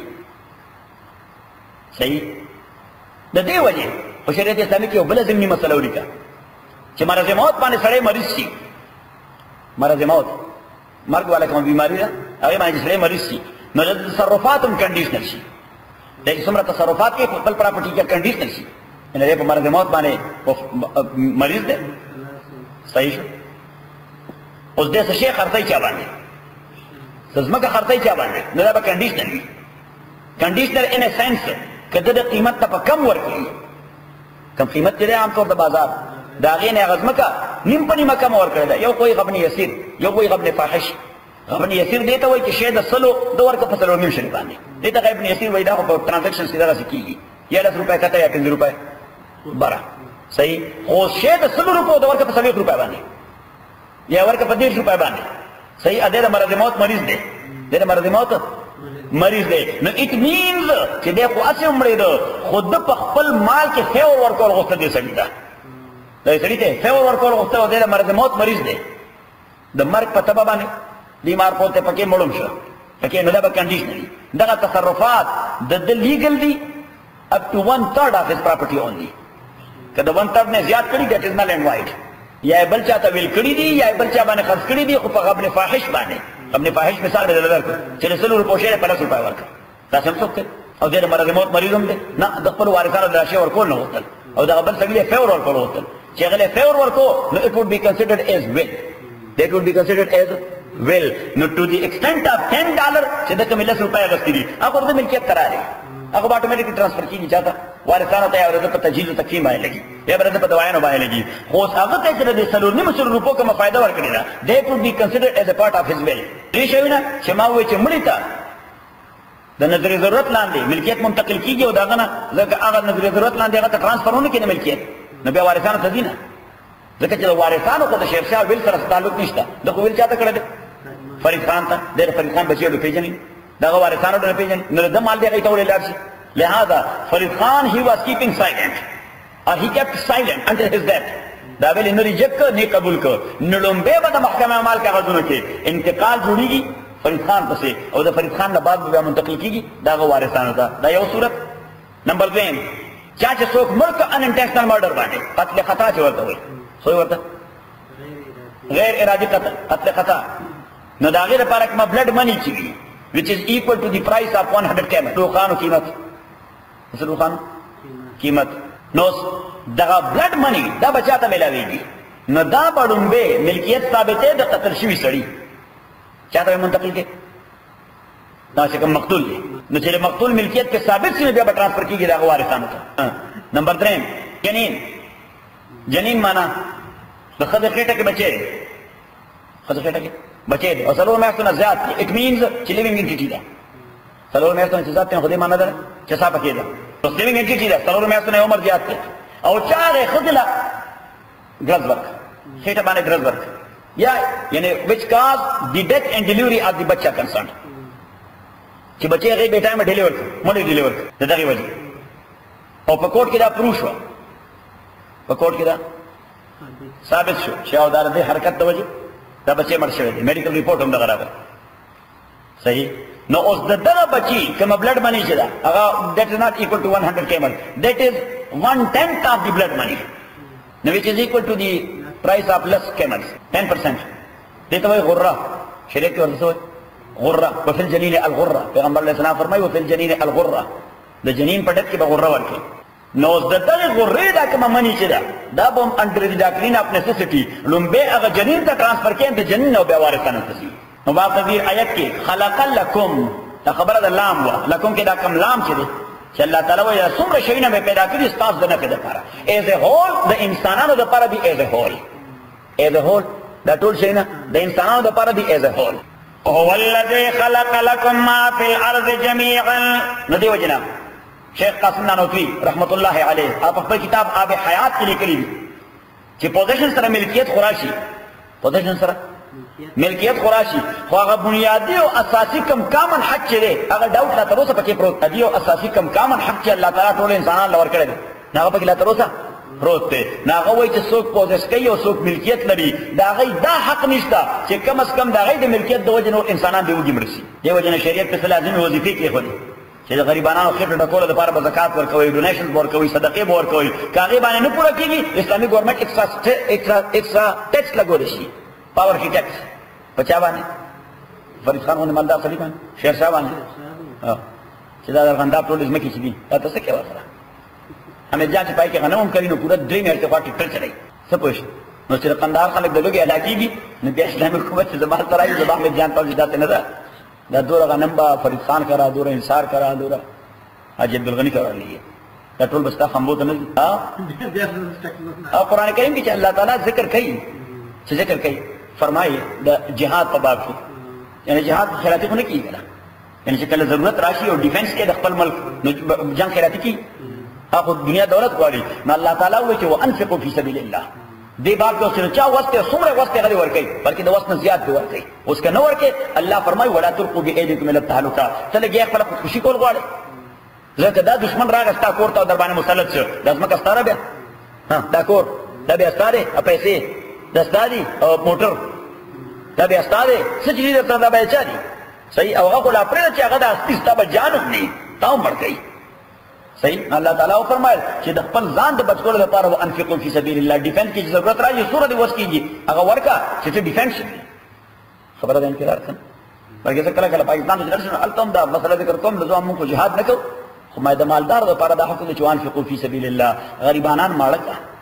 A: صحیح د دې وجې په شریعت اسلامي کې یو بله ضمني مسله ولیکه چې مرض موت باندې سړی مریض شي مرض موت مرګ والا کومه بیماري ده هغې باندې چې سړی مریض شي نو د تصرفات هم کنډیشنل شي د څومره تصرفات کې خپل پراپرټي کې کنډیشنل شي یعنې دی په مرض موت باندې مریض دی صحیح شو اوس دې څه شی خرڅوي چا باندې د ځمکه خرڅوي چا باندې نو دا به کنډیشنل وي کنډیشنل ان ا سینس که ده د قیمت ته په کم ورکوي کم قیمت چې دی عام طور د بازار د هغې نه هغه ځمکه نیم په نیمه کمه ورکړې ده یو کوی غبن یسیر یو کوی غبن فاحش غبن یسیر دې ته وایي چې شی د سلو د ورکه په څلور نیم شلي باندې دې ته غبن یسیر وایي دا خو په ټرانزیکشنز کې دغسې کېږي یا 10 روپۍ کته یا 15 روپۍ بره صحیح خو شی د 100 روپو د ورکه په 40 روپۍ باندې یا ورکه په 10 روپۍ باندې صحیح ادې د مرض موت مریض دی د مرض موت مریض دی نو اټ مینز چې دی خو هسې مړی ده خو ده په خپل مال کې فیور ورکول غوښته دې سړي ته دې سړي ته فیور ورکول غوښته او دی د مرض موت مریض دی د مرګ په تبه باندې بیمار پوته پکې مړوم شو پکې نو دا به کنډیشنل دغه تصرفات د ده لیګل دي up to 1/3 of his property only که د 1/3 نه زیات کړي that is null and void یا بل چاته ویل کړي دي یا بل چا باندې خرڅ کړي دي خو په غبن فاحش باندې غبن فاحش مثال به درکړو چې 100 روپۍ شی 50 روپۍ ورکړه دا څه څوک او د مرض موت مریض هم دی نه د خپل وارثانو د راشي ورکول نه وتل او د بل سړي فور ورکول وتل چې هغه له فیور ورکو نو it would be considered as will. That would be considered as will. نو to the extent of $10 چې د کوم لس روپۍ اغستې دي هغه د ملکیت قرار دی، هغه به اتوماتیکلی ټرانسفر کېږي چاته وارثانو ته، یا ورته په تجهیز او تقسیم باندې لګي، یا ورته په دوايانو باندې لګي. خو اوس هغه ته چې د 4.5 روپو کومه فایده ورکړې ده that would be considered as a part of his will. دې شوی نه چې ما وایي چې مړي ته د نظر ضرورت لاندې ملکیت منتقل کیږي او داغه نه ځکه هغه نظر ضرورت لاندې هغه ته ټرانسفر ونه کړي ملکیت، نو بیا وارثانو ته دي نه، ځکه چې د وارثانو خو د شیر شاه ویل سره تعلق نشته. دغه ویل چاته کړی دی؟ فرید خان ته. د فرید خان بچی ډېر پیژني، دغه وارثانو ډېر پیژني، نو د مال دی هغې ته ولې لاړ شي؟ لہذا فرید خان he was keeping silent or he kept silent until his death. دا ویل نه ریجیکټ کړ نه قبول کړ. نو لومبی به د محکمه اعمال کاغذونو کې انتقال جوړیږي فرید خان پسې او د فرید خان نه بعد بیا منتقل کیږي دغه وارثانو ته. دا یو صورت. نمبر 2 چا چې څوک مړ کړ انټینشنل مرډر باندې قتل خطا چې ورته وایي، څه ورته غیر ارادي قتل خطا، نو د هغې لپاره کومه بلډ منی چې وي which is equal to the price of 100 camel روخانو قیمت، څه روخانو قیمت، نو دغه بلډ منی دا به چاته میلاویږي؟ نو دا به ړومبی ملکیت ثابتې د قتل شوي سړي چاته به منتقل کړي؟ دا چې کوم مقتول دی نو چې د مقتول ملکیت کې ثابت شي بیا به ټرانسفر کېږي د هغه وارثانو ته. نمبر 3 جنین. جنین معنا د ښځې خېټه کې بچی دی، ښځې خېټه کې بچی دی او 4 میاشتو نه زیات دی. اټ مینز چې لیوینګ انټیټي ده. 4 میاشتو نه چې زیات دی نو خو دې معنا ده چې صافه کې ده بس لیوینګ انټیټي ده. 4 میاشتو نه عمر زیات دی او چا هغې ښځې له ډرګز ورک خېټه باندې ډرګز ورک یا یعنی which cause the death and delivery of the بچه concerned چې بچی هغې بې ټایمه ډیلیور کړ مړی ډیلیور کړ د دغې وجې او په کوټ کې دا پروف شوه، په کوټ کې دا ثابت شو چې او دا د حرکت د وجې دا بچی مړ شوی دی، میډیکل ریپورټ هم دغه راغلی. صحیح. نو اوس د دغه بچي کومه بلډ منی چې ده هغه that is not equal to 100 camel, that is 1/10 of the blood money, no, which is equal to the price of less camels 10%. دې ته وایي غره، شریعت کې ورته څه وایي؟ غره. وفي الجنین الغره، پیغمبر علیه السلام فرمایي وفي الجنین الغره، د جنین په ډک کې به غره ورکړي. نو اوس د دغې غرې دا کومه منی چې ده دا به هم انډر د ډاکټرین اف نیسیسټي لومبی هغه جنین ته ټرانسفر کړي د جنین او بیا وارثانو ته ځي. نو با قدیر آیت کې خلق لکم دا خبره د لام وه، لکم کې دا کم لام چې دی چې الله تعالی وایي څومره شیونه مې پیدا کړي ستاسو د نفع دپاره ایز اے هول، د انسانانو دپاره دي ایز اے هول، ایز اے هول دا ټول شیونه د انسانانو دپاره دي ایز اے هول. هو الذي خلق لكم ما في الارض جميعا. نو دې وجې نه شیخ قاسم نانوتوي رحمت الله علیه په خپل کتاب آب حیات کې لیکلي دي چې پوزیشن سره ملکیت خو راشي، پوزیشن سره ملکیت خو راشي، خو هغه بنیادي او اساسي کم کامن حق چې دی هغه ډاوټ لا تر اوسه پکې پروت دی، او اساسي کم کامن حق چې الله تعالی ټول انسانانو له ورکړی دی نو هغه پکې لا تر اوسه پروت دی. نو هغه وایي چې څوک پوزیس کوي او څوک ملکیت لري د هغې دا حق نشته چې کم از کم د هغې د ملکیت د وجې نور انسانان دې وږي مړه شي. دې وجې نه شریعت پسې لازمې وظیفې کېښودې چې د غریبانو خېټو ډکولو دپاره به زکات ورکوئ، ډونیشنز به ورکوئ، صدقې به ورکوئ. که هغې باندې نه پوره کېږي اسلامي ګورنمنټ ایکسټرا ټیکس لګولی شي، پاورټي ټیکس. په چا باندې؟ فرید خان غوندې مالدار سړي باندې، شیر شاه باندې چې دا د ارغنداب ټولې ځمکې چې دي دا ته څه کوې ورسره؟ حمید جان چې پای کې غنم هم کوي نو پوره 3 میاشتې خوا ټکټر چلوي، څه پوه شي؟ نو چې د قندهار خلک د لوږې ادا کېږي نو بیا اسلامي حکومت چې زما هلته رایي زه به حمید جان ته داسې نه ده دا دوره غنم به فرید خان کرا، دوره انصار کرا، دوره حاجي عبدالغني کرا لیے دا ټول به ستا خمبو ته نه ځي. او قرآن کریم کې چې الله تعالی ذکر کوي چې ذکر کوي فرمایي د جهاد په باب کې یعنی جهاد خیراتي خو نه کېږي که نه، یعنی چې کله ضرورت راشي او ډیفینس کې د خپل ملک نو جنګ خیراتي کېږي، هغه دنیا دولت غواړي. نو الله تعالی وایي چې وانفقوا فی سبیل الله، دې باب کې اوس چا وس ته څومره وس ته غلي ورکوي بلکې د وس نه زیات دی ورکوي. اوس که نه ورکوي الله فرمایي ولا تلقوا بأیدیکم الی التهلکه، ته لږ خپله خودکشي کول غواړې ځکه دا دشمن راغی ستا کور ته او در باندې مسلط شو، دا ځمکه ستا ده بیا دا کور دا بیا ستا دی، پیسې دا ستا دي او موټر دا بیا ستا دی، څه چې دي درته دا بیا چا دي؟ صحیح. او هغه خو لا پرېږده چې هغه د اصلي ستا به جان هم نه تا هم مړ کوي. صحیح. الله تعالی وفرمایل چې د خپل ځان د بچ کولو لپاره وانفقوا فی سبیل الله، ډیفینس کې چې ضرورت راشي څومره دې وس کېږي هغه ورکړه چې ته ډیفینس شي. خبره ده انکرار کړه بلکې زه کله کله پاکستان ته چې لاړ شم هلته هم دا مسله ذکر کوم نو زه هم موږ خو جهاد نه کوو خو ما د مالدار دپاره دا حکم دی چې وانفقوا فی سبیل الله، غریبانان ماړه کړه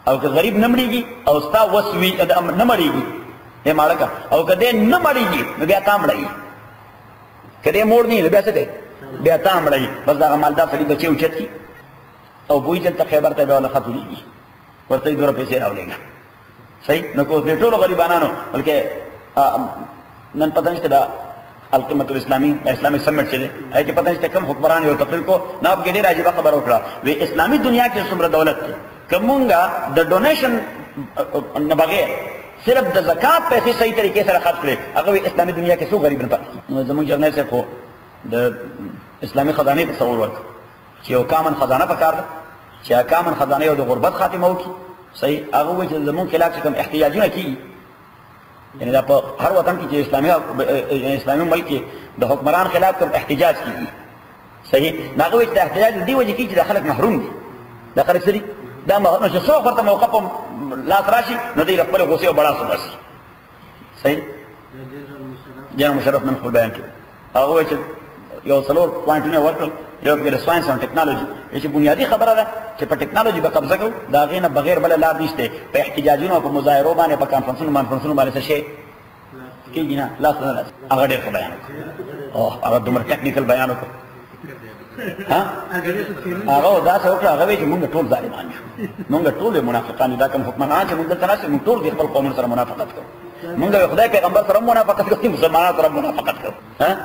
A: او که غریب نه مړېږي او ستا وس وي نه مړېږي ای ماړه او که دی نه مړېږي نو بیا تا مړوي که دی موړ نه وي نو بیا څه دی بیا تا مړوي بس دغه مالدار سړي بچې اوچت کړي او بوی دلته خیبر ته بیا وله خط ولیږي ورته یې دوره پیسې راولېږه صحیح نو که اوس دې ټولو غریبانانو بلکې نن پته نشته دا القمة الاسلامي اسلامي سمټ چې دی هغې کې پته نشته کوم حکمران یو تقریر کو نو هغه کې ډېره عجیبه خبره وکړه وی اسلامي دنیا کې څومره دولت دی که مونږ د ډونیشن نه بغیر صرف د زکات پیسې صحیح طریقې سره خرڅ کړې هغه وی اسلامي دنیا کې څو غریب نه پاتې نو زموږ جرنیل صاحب خو د اسلامي خزانې تصور ورکړ چې یو کامن خزانه پکار ده چې کامن خزانه یو د غربت خاتمه وکړي صحیح هغه وایي چې زموږ خلاف چې کوم احتجاجونه کېږي یعنی دا په هر وطن کې چې اسلامي ملک کې د حکمران خلاف کوم احتجاج کېږي صحیح نو هغه وایي چې د احتجاج دې وجې کېږي چې دا خلک محروم دي دا خلک څه دي دا محروم چې څوک ورته موقع په لاس راشي نو دوی له خپلې غوسې او بړاسو باسي صحیح جنرال مشرف من خپل بیان کې هغه وایي چې یو څلور پوینټونه ورکړل یو کې د ساینس او ټیکنالوژي چې بنیادي خبره ده چې په ټیکنالوژي به قبضه کوو د هغې نه بغیر بله لار نشته په احتجاجونو او په مظاهرو باندې په کانفرنسونو باندې څه شی کېږي نه لاس نه لاس هغه ډېر ښه بیان وکړو هغه دومره ټیکنیکل بیان وکړو هغه داسې وکړه هغه وایي چې مونږ ټول ظالمان یو مونږ ټول منافقان یو دا کوم حکمرانان چې مونږ دلته ناست مونږ ټول د خپل قومونو سره منافقت کوو مونږ د خدای پیغمبر سره منافقت کوو مسلمانانو سره منافقت کوو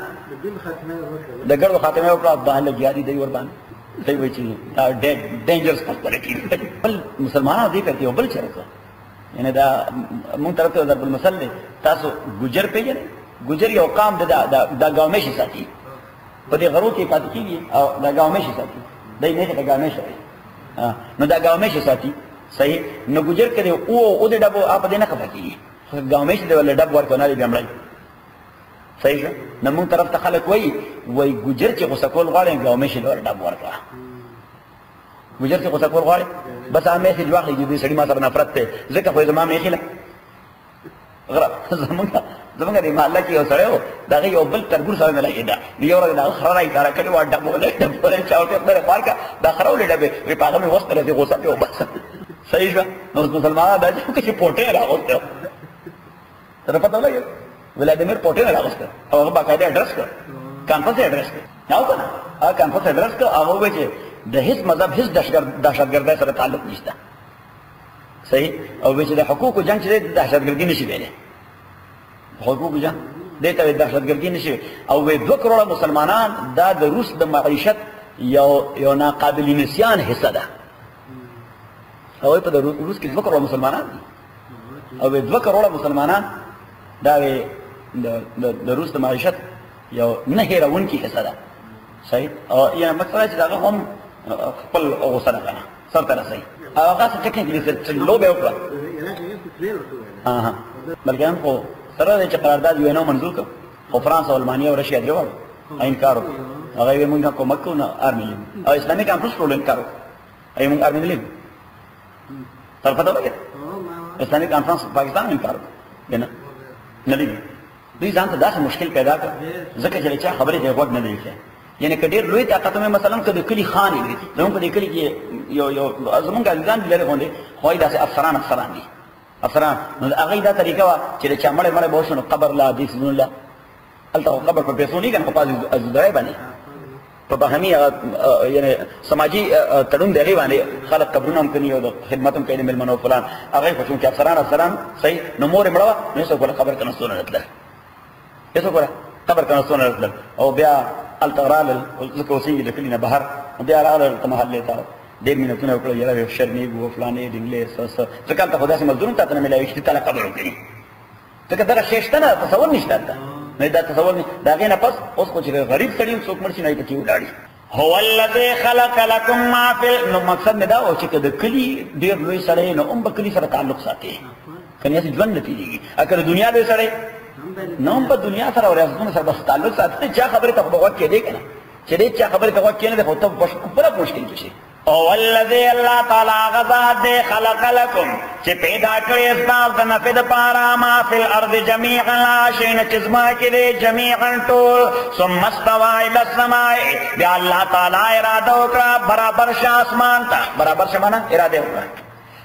A: د ګردو خاتمه وکړه باندې لګیا دي دوی ورباندې دوی وایي چې دا ډینجرس پرسنالټي بل مسلمانانو دې کوي بل چېرته یعنی دا مونږ طرف ته ضرب المثل دی تاسو ګجر پېژنئ ګجر یو قام دا ګاومیشي ساتي په دې غرو کې پاتې کېږي او دا ګاومیشي ساتي دی نه دا ګاومیشي نو دا ګاومیشي ساتي صحیح نو ګجر کې او دې ډبو آپ دې نه خبر کېږي ګاومیشي دې ولې ډب ورکو نه دی بیا مړی صحیح ده نو مونږ طرف ته خلک وایي ګجر چې غوسه کول غواړي ګاومیشي دې ولې ډب ورکړه ګجر چې غوسه کول غواړي بس هغه میسج واخلي چې دې سړي ما سره نفرت دی ځکه خو یې زما میخي نه زمونږ د محله کې یو سړی و د هغې یو بل تربور سره مې لګېده یو ورځ د هغه خره را اشاره کړې وه ډبولی چا ورته خبرې خوار کړه دا خره ولې ډبې وایي په هغه مې وستله چې غوسه پې وباسه صحیح شوه نو اوس مسلمانان دا چې چې پوټۍ یې راغوستی و ته پته ولګېد ولادیمیر پوټین راغوسته او هغه باقاعده اډرس کړ کانفرنس اډرس کړ نو کنه هغه کانفرنس اډرس کړ هغه وایي چې د هیڅ مذهب هیڅ دهشتګردۍ سره تعلق نشته صحیح او وایي چې د حقوقو جنګ چې دی دهشتګردي نشي ویلی حقوقو جنګ دې ته دهشتګردي نشي او وایي 2 کروڑه مسلمانان دا د روس د معیشت یو ناقابل نسیان حصه ده او په روس کې 2 کروڑه مسلمانان دي او 2 کروڑه مسلمانان دا د روس د معیشت یو نه هېروونکې حصه ده صحیح او یا مثلا چې هغه هم خپل غوسه نه کنه سر ته رسوي هغه څه ټکنیکلي لوبې وکړه بلکې هم خو سره دی چې قرارداد یو نو منظور کړ خو فرانس او المانیا او رشیا درې واړو انکار وکړ هغه یې مونږ کومک کوو نه ارمي او اسلامي کانفرنس ټول انکار وکړ یې مونږ ارمي نه لیږو تر پته ولګېد اسلامي کانفرنس پاکستان انکار وکړ نه نه لیږي دوی ځان ته داسې مشکل پیدا کړ ځکه چې چا خبرې ته غوږ نه دی ایښی یعنې که ډېر لوی طاقت مې مثلا که د کلي خان یې زموږ په دې کلي کې یو زموږ عزیزان دي لرې غوندې خو یې داسې افسران دي افسران نو د هغې دا طریقه وه چې د چا مړی به وشو نو قبر لا دې سیزونه لا هلته خو قبر په پیسو نه که نه خو په عزیزدړی باندې په بهمي یعنې سماجي تړون د هغې باندې خلک قبرونه هم کوي او د خدمت هم کوي د مېلمنو فلان هغې خو چونکې افسران صحیح نو مور یې مړه وه نو هېڅوک ورته قبر ته نستونه نه تلل هېڅوک ورته قبر ته نستونه نه تلل او بیا هلته رالل ځکه اوسېږي د کلي نه بهر بیا راغلل هلته محلې ته ډېر مینتونه وکړل یاره شرمېږو فلانې ډنګلې ځکه هلته خو داسې مزدور هم تا ته نه میلاوي چې تاله قبر وکړي ځکه دغه شی شته نه تصور نشته هلته نو دا تصور نه د هغې نه پس اوس خو چې غریب سړي هم څوک مړ شي نو یې پکې ولاړي هو الذي خلق لكم ما في نو مقصد مې دا و چې که د کلي ډېر لوی سړی نو هم به کلي سره تعلق ساتي که نه هسې ژوند نه تېرېږي که د دنیا لوی سړی نو هم په دنیا سره او ریاستونو سره بس تعلق ساتي چا خبرې ته خو به غوږ کېدی که نه چې دې چا خبرې ته غوږ کېنه دی خو ته خپله مشکل کې شي او الذي الله تعالی غزاد دې خلق لكم چې پیدا کړی استاد د نفع دپاره ما فی الارض جمیعا شیونه چې زما کې دی جمیعا ټول ثم استوى الى السماء بیا الله تعالی اراده وکړه برابر شه اسمان ته برابر شه معنی اراده وکړه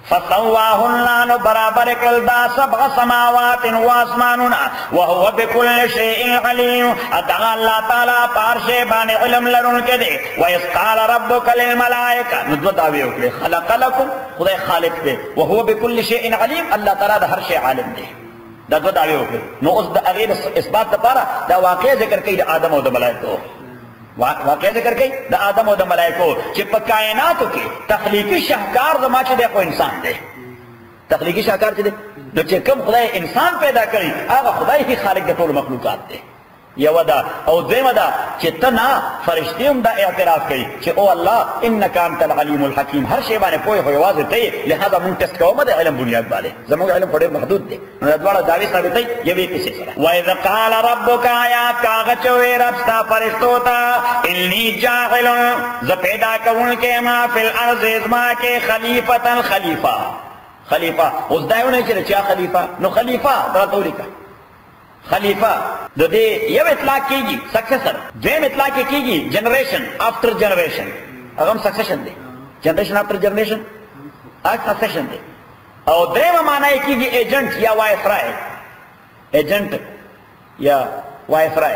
A: فسواهن نو برابر کړل دا سبع سماوات و اسمانونه وهو بكل شيء عليم. ادعا الله تعالی پارشه باندې علم لرونکی دی. وإذ قال ربك للملائکه نو دعوی وکړي خلق لكم خدای خالق دی وهو بكل شيء عليم الله تعالی د هر شی عالم دی. دا دعوی وکړي. نو اوس د هغې اثبات لپاره دا واقع ذکر کوي د آدم او د ملائکو. واقع ذکر کوي د آدم او د ملائکو چې په کائناتو کې تخلیقي شاهکار زما چې دی خو انسان دی. تخلیقي شاهکار چې دی نو چې کوم خدای انسان پیدا کړي هغه خدای هی خالق د ټولو مخلوقات دی. یو دا او دویمه دا چې ته نه فرشتې هم دا اعتراف کوي چې او الله انک انت العلیم الحکیم هر شی باندې پوهه خو یوازې ته یې لهذا موږ ټسټ کوو د علم بنیاد باندې زموږ علم خو ډېر محدود دی. نو دا دواړه دعوې ثابتوي یوې کیسې سره. وإذ قال ربک آیات کاغه چې وایي رب ستا فرشتو ته انی جاعل زه پیدا کوونکی ما فی الارض زما کې خلیفة خلیفه اوس دا یو نه چې چا خلیفه نو خلیفه راته ولیکه خلیفہ د دې یو اطلاق کیږي سکسیسر دویم اطلاق کیږي جنریشن آفٹر جنریشن هغه هم سکسیشن دی جنریشن آفٹر جنریشن هغه سکسیشن دی او درېمه معنا یې کیږي ایجنٹ یا وایسرای ایجنٹ یا وایسرای.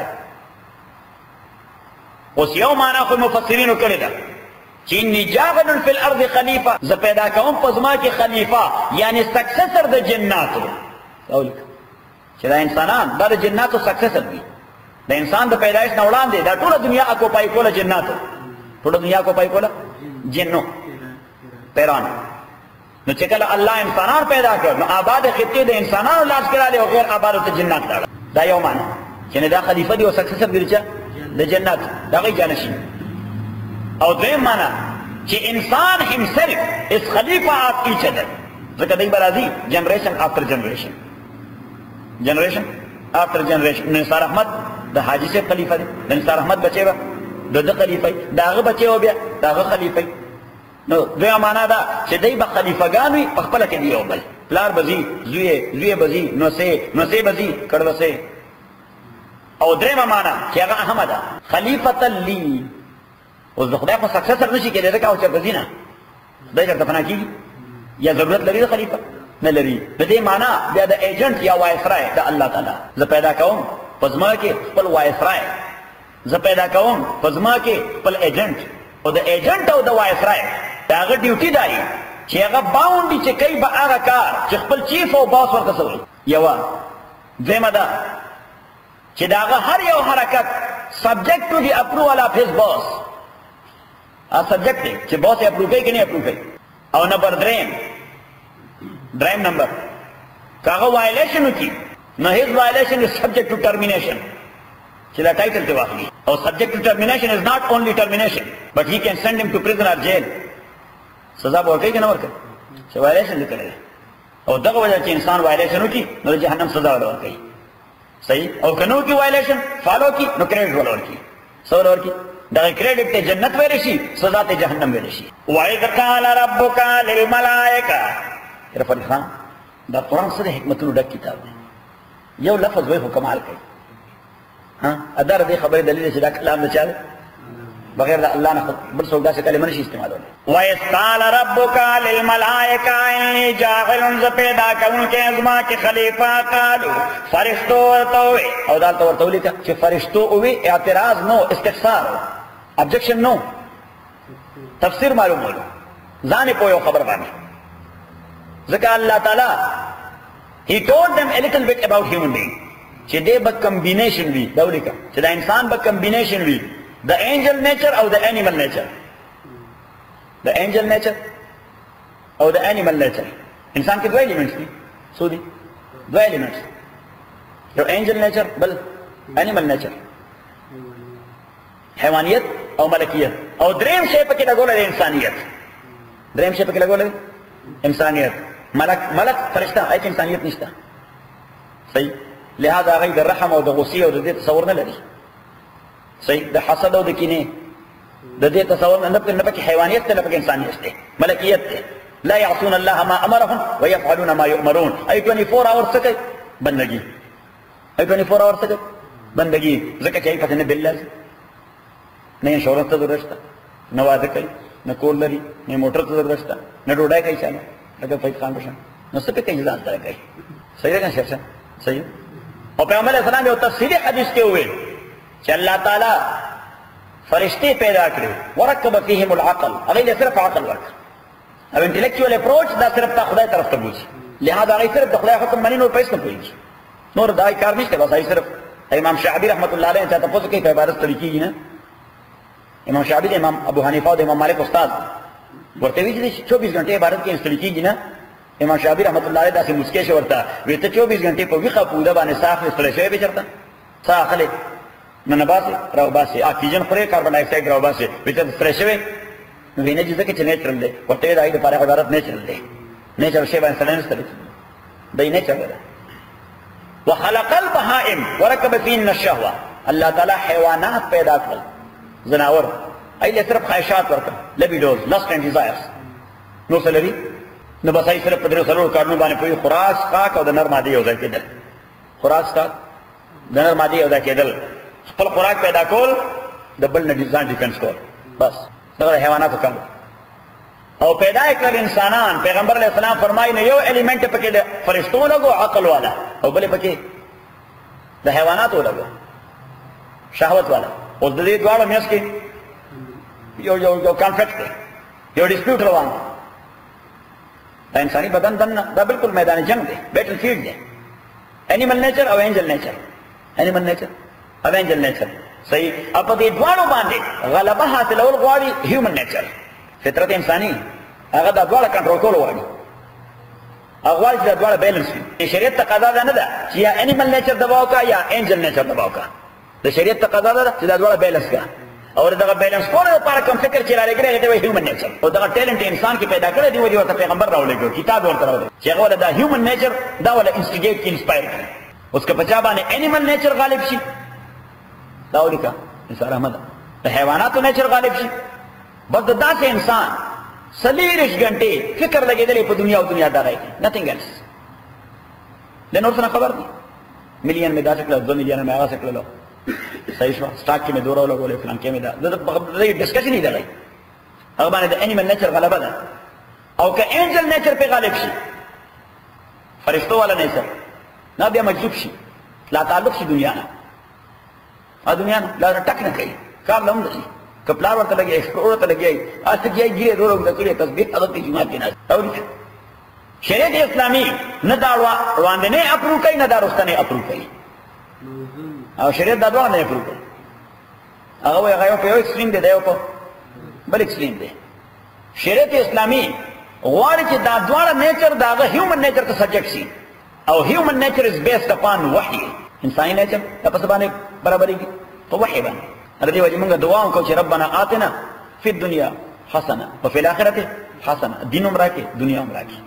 A: اوس یو معنا خو مفسرینو کړې ده چې انی جاعل فی الارض خلیفہ زه پیدا کوم په زما کې خلیفہ یعنی سکسیسر د جناتو چې دا انسانان دا د جناتو سکسیسر دي. د انسان د پیدایش نه وړاندې دا ټوله دنیا اکوپای کوله جناتو ټوله دنیا اکوپای کوله جنو پیرانو. نو چې کله الله انسانان پیدا کړ نو آباد خطې د انسانانو لاس کې راغلې او غیر آبادو ته جنات لاړه. دا یو معنی چې دا خلیفه دی او سکسیسر دی چې د جناتو دا غي جانشین. او دویم معنی چې انسان himself is خلیفہ of each other ځکه دی برازي جنریشن آفٹر جنریشن جنریشن آفٹر جنریشن. نثار احمد د حاجی صاحب خلیفہ دی د نثار احمد بچی به د خلیفہ د هغه بچی و بیا د هغه خلیفہ. نو دوی معنا دا چې دی به خلیفګان وي په خپل کې دی یو بل پلار بزی زوی بزی نوسه بزی کړوسه. او درېمه معنا چې هغه احمد خلیفۃ لی اوس د خدای په سکسیسر نشي کېدای ځکه او چې بزی نه خدای درته پناه کیږي یا ضرورت لري د خلیفہ نه لري. د دې معنا بیا د ایجنٹ یا وایسرای د الله تعالی زه پیدا کوم په زما کې خپل وایسرای زه پیدا کوم په زما کې خپل ایجنٹ او د ایجنٹ او د وایسرای دا هغه ډیوټي دی چې هغه باونډ دي چې کوي به هغه کار چې خپل چیف او باس ورته کوي. یوه دویمه ده چې د هغه هر یو حرکت سبجیکټ ټو دی اپروول اف هیز باس سبجیکٹ دی چې باس یې اپروو کوي که نه اپروو کوي. او نمبر دریم نمبر کاغه وایلیشن وکړي نو هیز وایلیشن از سبجیکٹ ټو ټرمینیشن چې دا ټایټل ته واخلي. او سبجیکٹ ټو ټرمینیشن از ناٹ اونلی ټرمینیشن بٹ هی کین سینډ him to prison or jail. سزا به ورکوي که نه ورکوي چې وایلیشن دې کړی او دغه وجه چې انسان وایلیشن وکړي نو د جهنم سزا ورته ورکوي. صحیح. او که نه وکړي وایلیشن فالو کړي نو کریډټ ورته ورکوي. څه ورته ورکوي دغه کریډټ ته جنت ویلی شي سزا ته جهنم ویلی شي. وإذ قال ربک للملائکه رفل خان دا قرآن څه د حکمتونو ډک کتاب دی. یو لفظ وایي خو کمال کوي. اداره دې خبرې دلیل چې دا کلام د چا دی بغیر د الله نه بل څوک داسې کلمه نشي استعمالولی. وإذ قال ربک للملائکه انی جاعل زه پیدا کوونکی زما کې خلیفه قالو فرشتو ورته ووایي او دلته ورته ولیکه چې فرشتو ووایي اعتراض نو استفسار ابجکشن نو تفسیر معلومولو ځان یې په یو خبر باندې ځکه الله تعالی he told them a little bit about human being چې دې به کمبینیشن وي دا ولیکه چې دا انسان به کمبینیشن وي د angel nature او د animal nature د angel nature او د animal nature. انسان کې دوه ایلیمنټس دي څو دي دوه ایلیمنټس یو angel nature بل animal nature حیوانیت او ملکیت او دریم شی پکې لګول دی انسانیت دریم شی پکې لګول دی انسانیت ملک فرشتہ ایت انسانیت نشته. صحیح. لہذا غي د رحم او د غصې او د دې تصور نه لري. صحیح. د حسد او د کینې د دې تصور نه پکې حیوانیت ته نه پکې انسانیت ته ملکیت ته لا يعصون الله ما امرهم ويفعلون ما يؤمرون. اي 24 hours څه کوي بندگی اي 24 hours څه کوي بندگی ځکه چې فتنه بالله نه شهرت ته ضرورت نه واده کوي نه کول لري نه موټر ته ضرورت نه ډوډۍ کوي چاله لکه فرید خان بشن نو څه پکې ځان سره کوي صحیح ده شه صحیح او پیغمبر علیہ السلام یو تفصیلی حدیث کې وویل چې الله تعالی فرشتي پیدا کړي ورکب فيهم العقل هغه له صرف عقل ورک او انټلیکچوال اپروچ دا صرف تا خدای طرف ته بوزي لہذا هغه صرف د خدای حکم مني نور پیسې نه کوي نور دا کار نشته بس هغه صرف امام شعبی رحمت الله علیه ته تاسو کې په عبادت طریقې نه امام شعبی امام ابو حنیفه او امام مالک استاد ورته وی چې 24 غنټه عبادت کې طریقې نه امام شعبی رحمت الله علیه داسې مسکه شو ورته وی ته 24 غنټه په ویخه پوده باندې صاف استل شوی به چرته ساخله نه باسي راو باسي اکسیجن خوري کاربن ډای اکساید راو باسي وی ته فرش وي نو وینه چې څه نیچرل دی ورته دا د لپاره عبارت نیچرل دی نیچرل شی باندې سلام ستل دی نیچرل وخلق البهائم وركب فيهن الشهوه الله تعالی حیوانات پیدا کړل زناور ایله صرف خواهشات ورکړه لبیډوز لست اینڈ ډیزایرز نو سلری نو بس ای صرف پدرو سلور کارونو باندې په خوراک خاک او د نر ماده یو ځای کېدل خوراک خاک د نر ماده یو ځای کېدل خپل خوراک پیدا کول د بل نه ځان ډیفنس کول بس دا حیواناتو کړل او پیدا کړل انسانان پیغمبر علیہ السلام فرمایي نو یو الیمنٹ پکې د فرشتو لګو عقل والا او بل پکې د حیواناتو لګو شهوت والا او د دې دواړو میاس کې یو کانفلکټ دی یو ډیسپیوټ روان دی دا انساني بدن دننه دا بالکل میدان جنگ دی بیټل فیلډ دی انیمل نیچر او انجل نیچر انیمل نیچر او انجل نیچر صحیح اپ دې دواړو باندې غلبه حاصلول غواړي هیومن نیچر فطرت انساني هغه د دواړو کنټرول کول غواړي هغه غواړي چې دواړه بیلنس وي شریعت تقاضا ده نه ده چې یا انیمل نیچر دباو کا یا انجل نیچر دباو کا د شریعت تقاضا ده چې دا دواړه بیلنس کا اور دغه بیلنس کول لپاره کوم فکر چې راګره دی هیومن نیچر او دغه ټیلنټ انسان کې پیدا کړی دی ورته پیغمبر راولېږي کتاب ورته راولېږي چې هغه دا هیومن نیچر دا ولا انسټیګیټ کې انسپایر کړي اوس که پچا باندې انیمل نیچر غالب شي دا ولیکا انسان احمد د حیواناتو نیچر غالب شي بس داسې انسان سلیرش غنټې فکر لګېدلی په دنیا او دنیا دارای نثینګ ایلس د نور څه خبر دی مليون مې داسې کړل 2 مليون مې هغه څه کړلو صحیح شو سٹاک کې مې دوره ولګولې فلان کې مې دا د ډسکشن نه دی هغه باندې د انیمل نیچر غلبه ده او که انجل نیچر په غالب شي فرشتو والا نیچر نه بیا مجذوب شي لا تعلق شي دنیا نه ا دنیا نه لا ټک نه کوي کار لوم دي کپلار ورته لګي ورته لګي اته کې ګیره دورو د کړي تسبیح حضرت جمعه کې نه او شریعت اسلامی نه دا وړاندې نه اپرو کوي نه دا رستنه اپرو کوي او شریعت دا دوه نه اپرو کوي هغه یو په یو ایکستریم دی یو په بل ایکستریم دی شریعت اسلامی غواړي چې دا دواړه نیچر دا هیومن نیچر ته سبجیکټ شي او هیومن نیچر از بیسډ اپان وحی انساني نیچر په څه باندې برابرېږي په وحی باندې هغه دی چې موږ دعا وکړو چې ربنا آتنا فی الدنیا حسنه وفي الاخره حسنه دین هم راکې دنیا هم راکې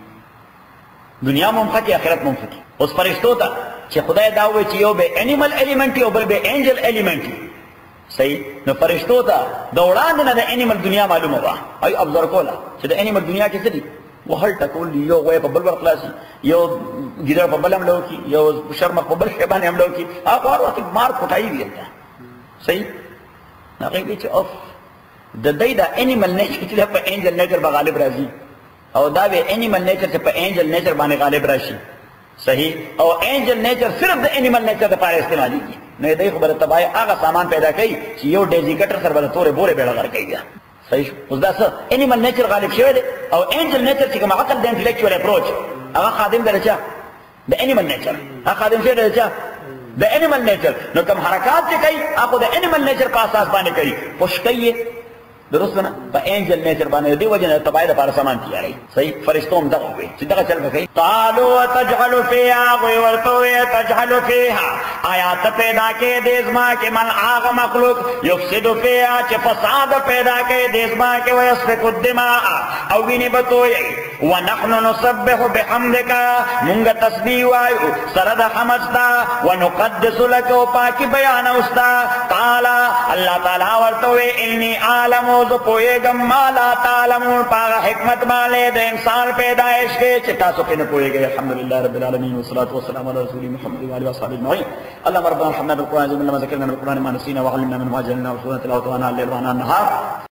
A: دنیا مو مخکې آخرت مو مخکې اوس فرشتو ته چې خدای دا وایي چې یو به انیمل الیمنټ او بل به انجل الیمنټ صحیح نو فرشتو ته د وړاندې نه د انیمل دنیا معلومه وه ای ابزر کوله چې د انیمل دنیا کې څه دي وهل ټکول دي یو غوی په بل ورخلاصي یو ګیدړ په بل حمله وکړي یو شرمخ په بل شی باندې حمله وکړي هغه هر وخت مار کوټایي وي هلته صحیح هغه وایي چې اوف د دې د انیمل نیچر چې په انجل نیچر به غالب راځي او دا به انیمل نیچر چې په انجل نیچر باندې غالب راشي صحیح او انجل نیچر صرف د انیمل نیچر لپاره استعمالېږي نو دې خبره تبای هغه سامان پیدا کوي چې یو ډیزیکټر سره بل تورې بورې بیړه غر کوي صحیح اوس دا څه انیمل نیچر غالب شوی دی او انجل نیچر چې کوم عقل د انټلیکچوال اپروچ هغه خادم درچا د انیمل نیچر هغه خادم شوی درچا د انیمل نیچر نو کوم حرکات چې کوي هغه د انیمل نیچر په اساس باندې کوي خوش کوي درست نه په انجل نیچر باندې دی وجه نه تبای د لپاره سامان تیاری صحیح فرشتو هم دغه وي چې دغه چل کوي قالوا تجعل فيها ويرتوي تجعل فيها آیات پیدا کې دېزما کې من هغه مخلوق یفسد فيها چې فساد پیدا کې دېزما کې ويسفك الدماء او ویني بتوي ونحن نسبح بحمدك مونږ تسبیح وایو سره د حمد تا ونقدس لك او پاکي بیان اوستا قال الله تعالی ورته اني عالم ز پوئےگم مالا تعلمون پاگا حکمت مالے دے انسان پیدائش کے چتا سو پہ پوئے گئے الحمدللہ رب العالمین والصلاة والسلام علی رسول محمد وآلہ وصحبہ اجمعین اللهم ربنا ارحمنا بالقرآن زمنا ما ذكرنا بالقرآن ما نسينا وعلمنا من ما جهلنا وسورة تلاوته وانا الليل وانا النهار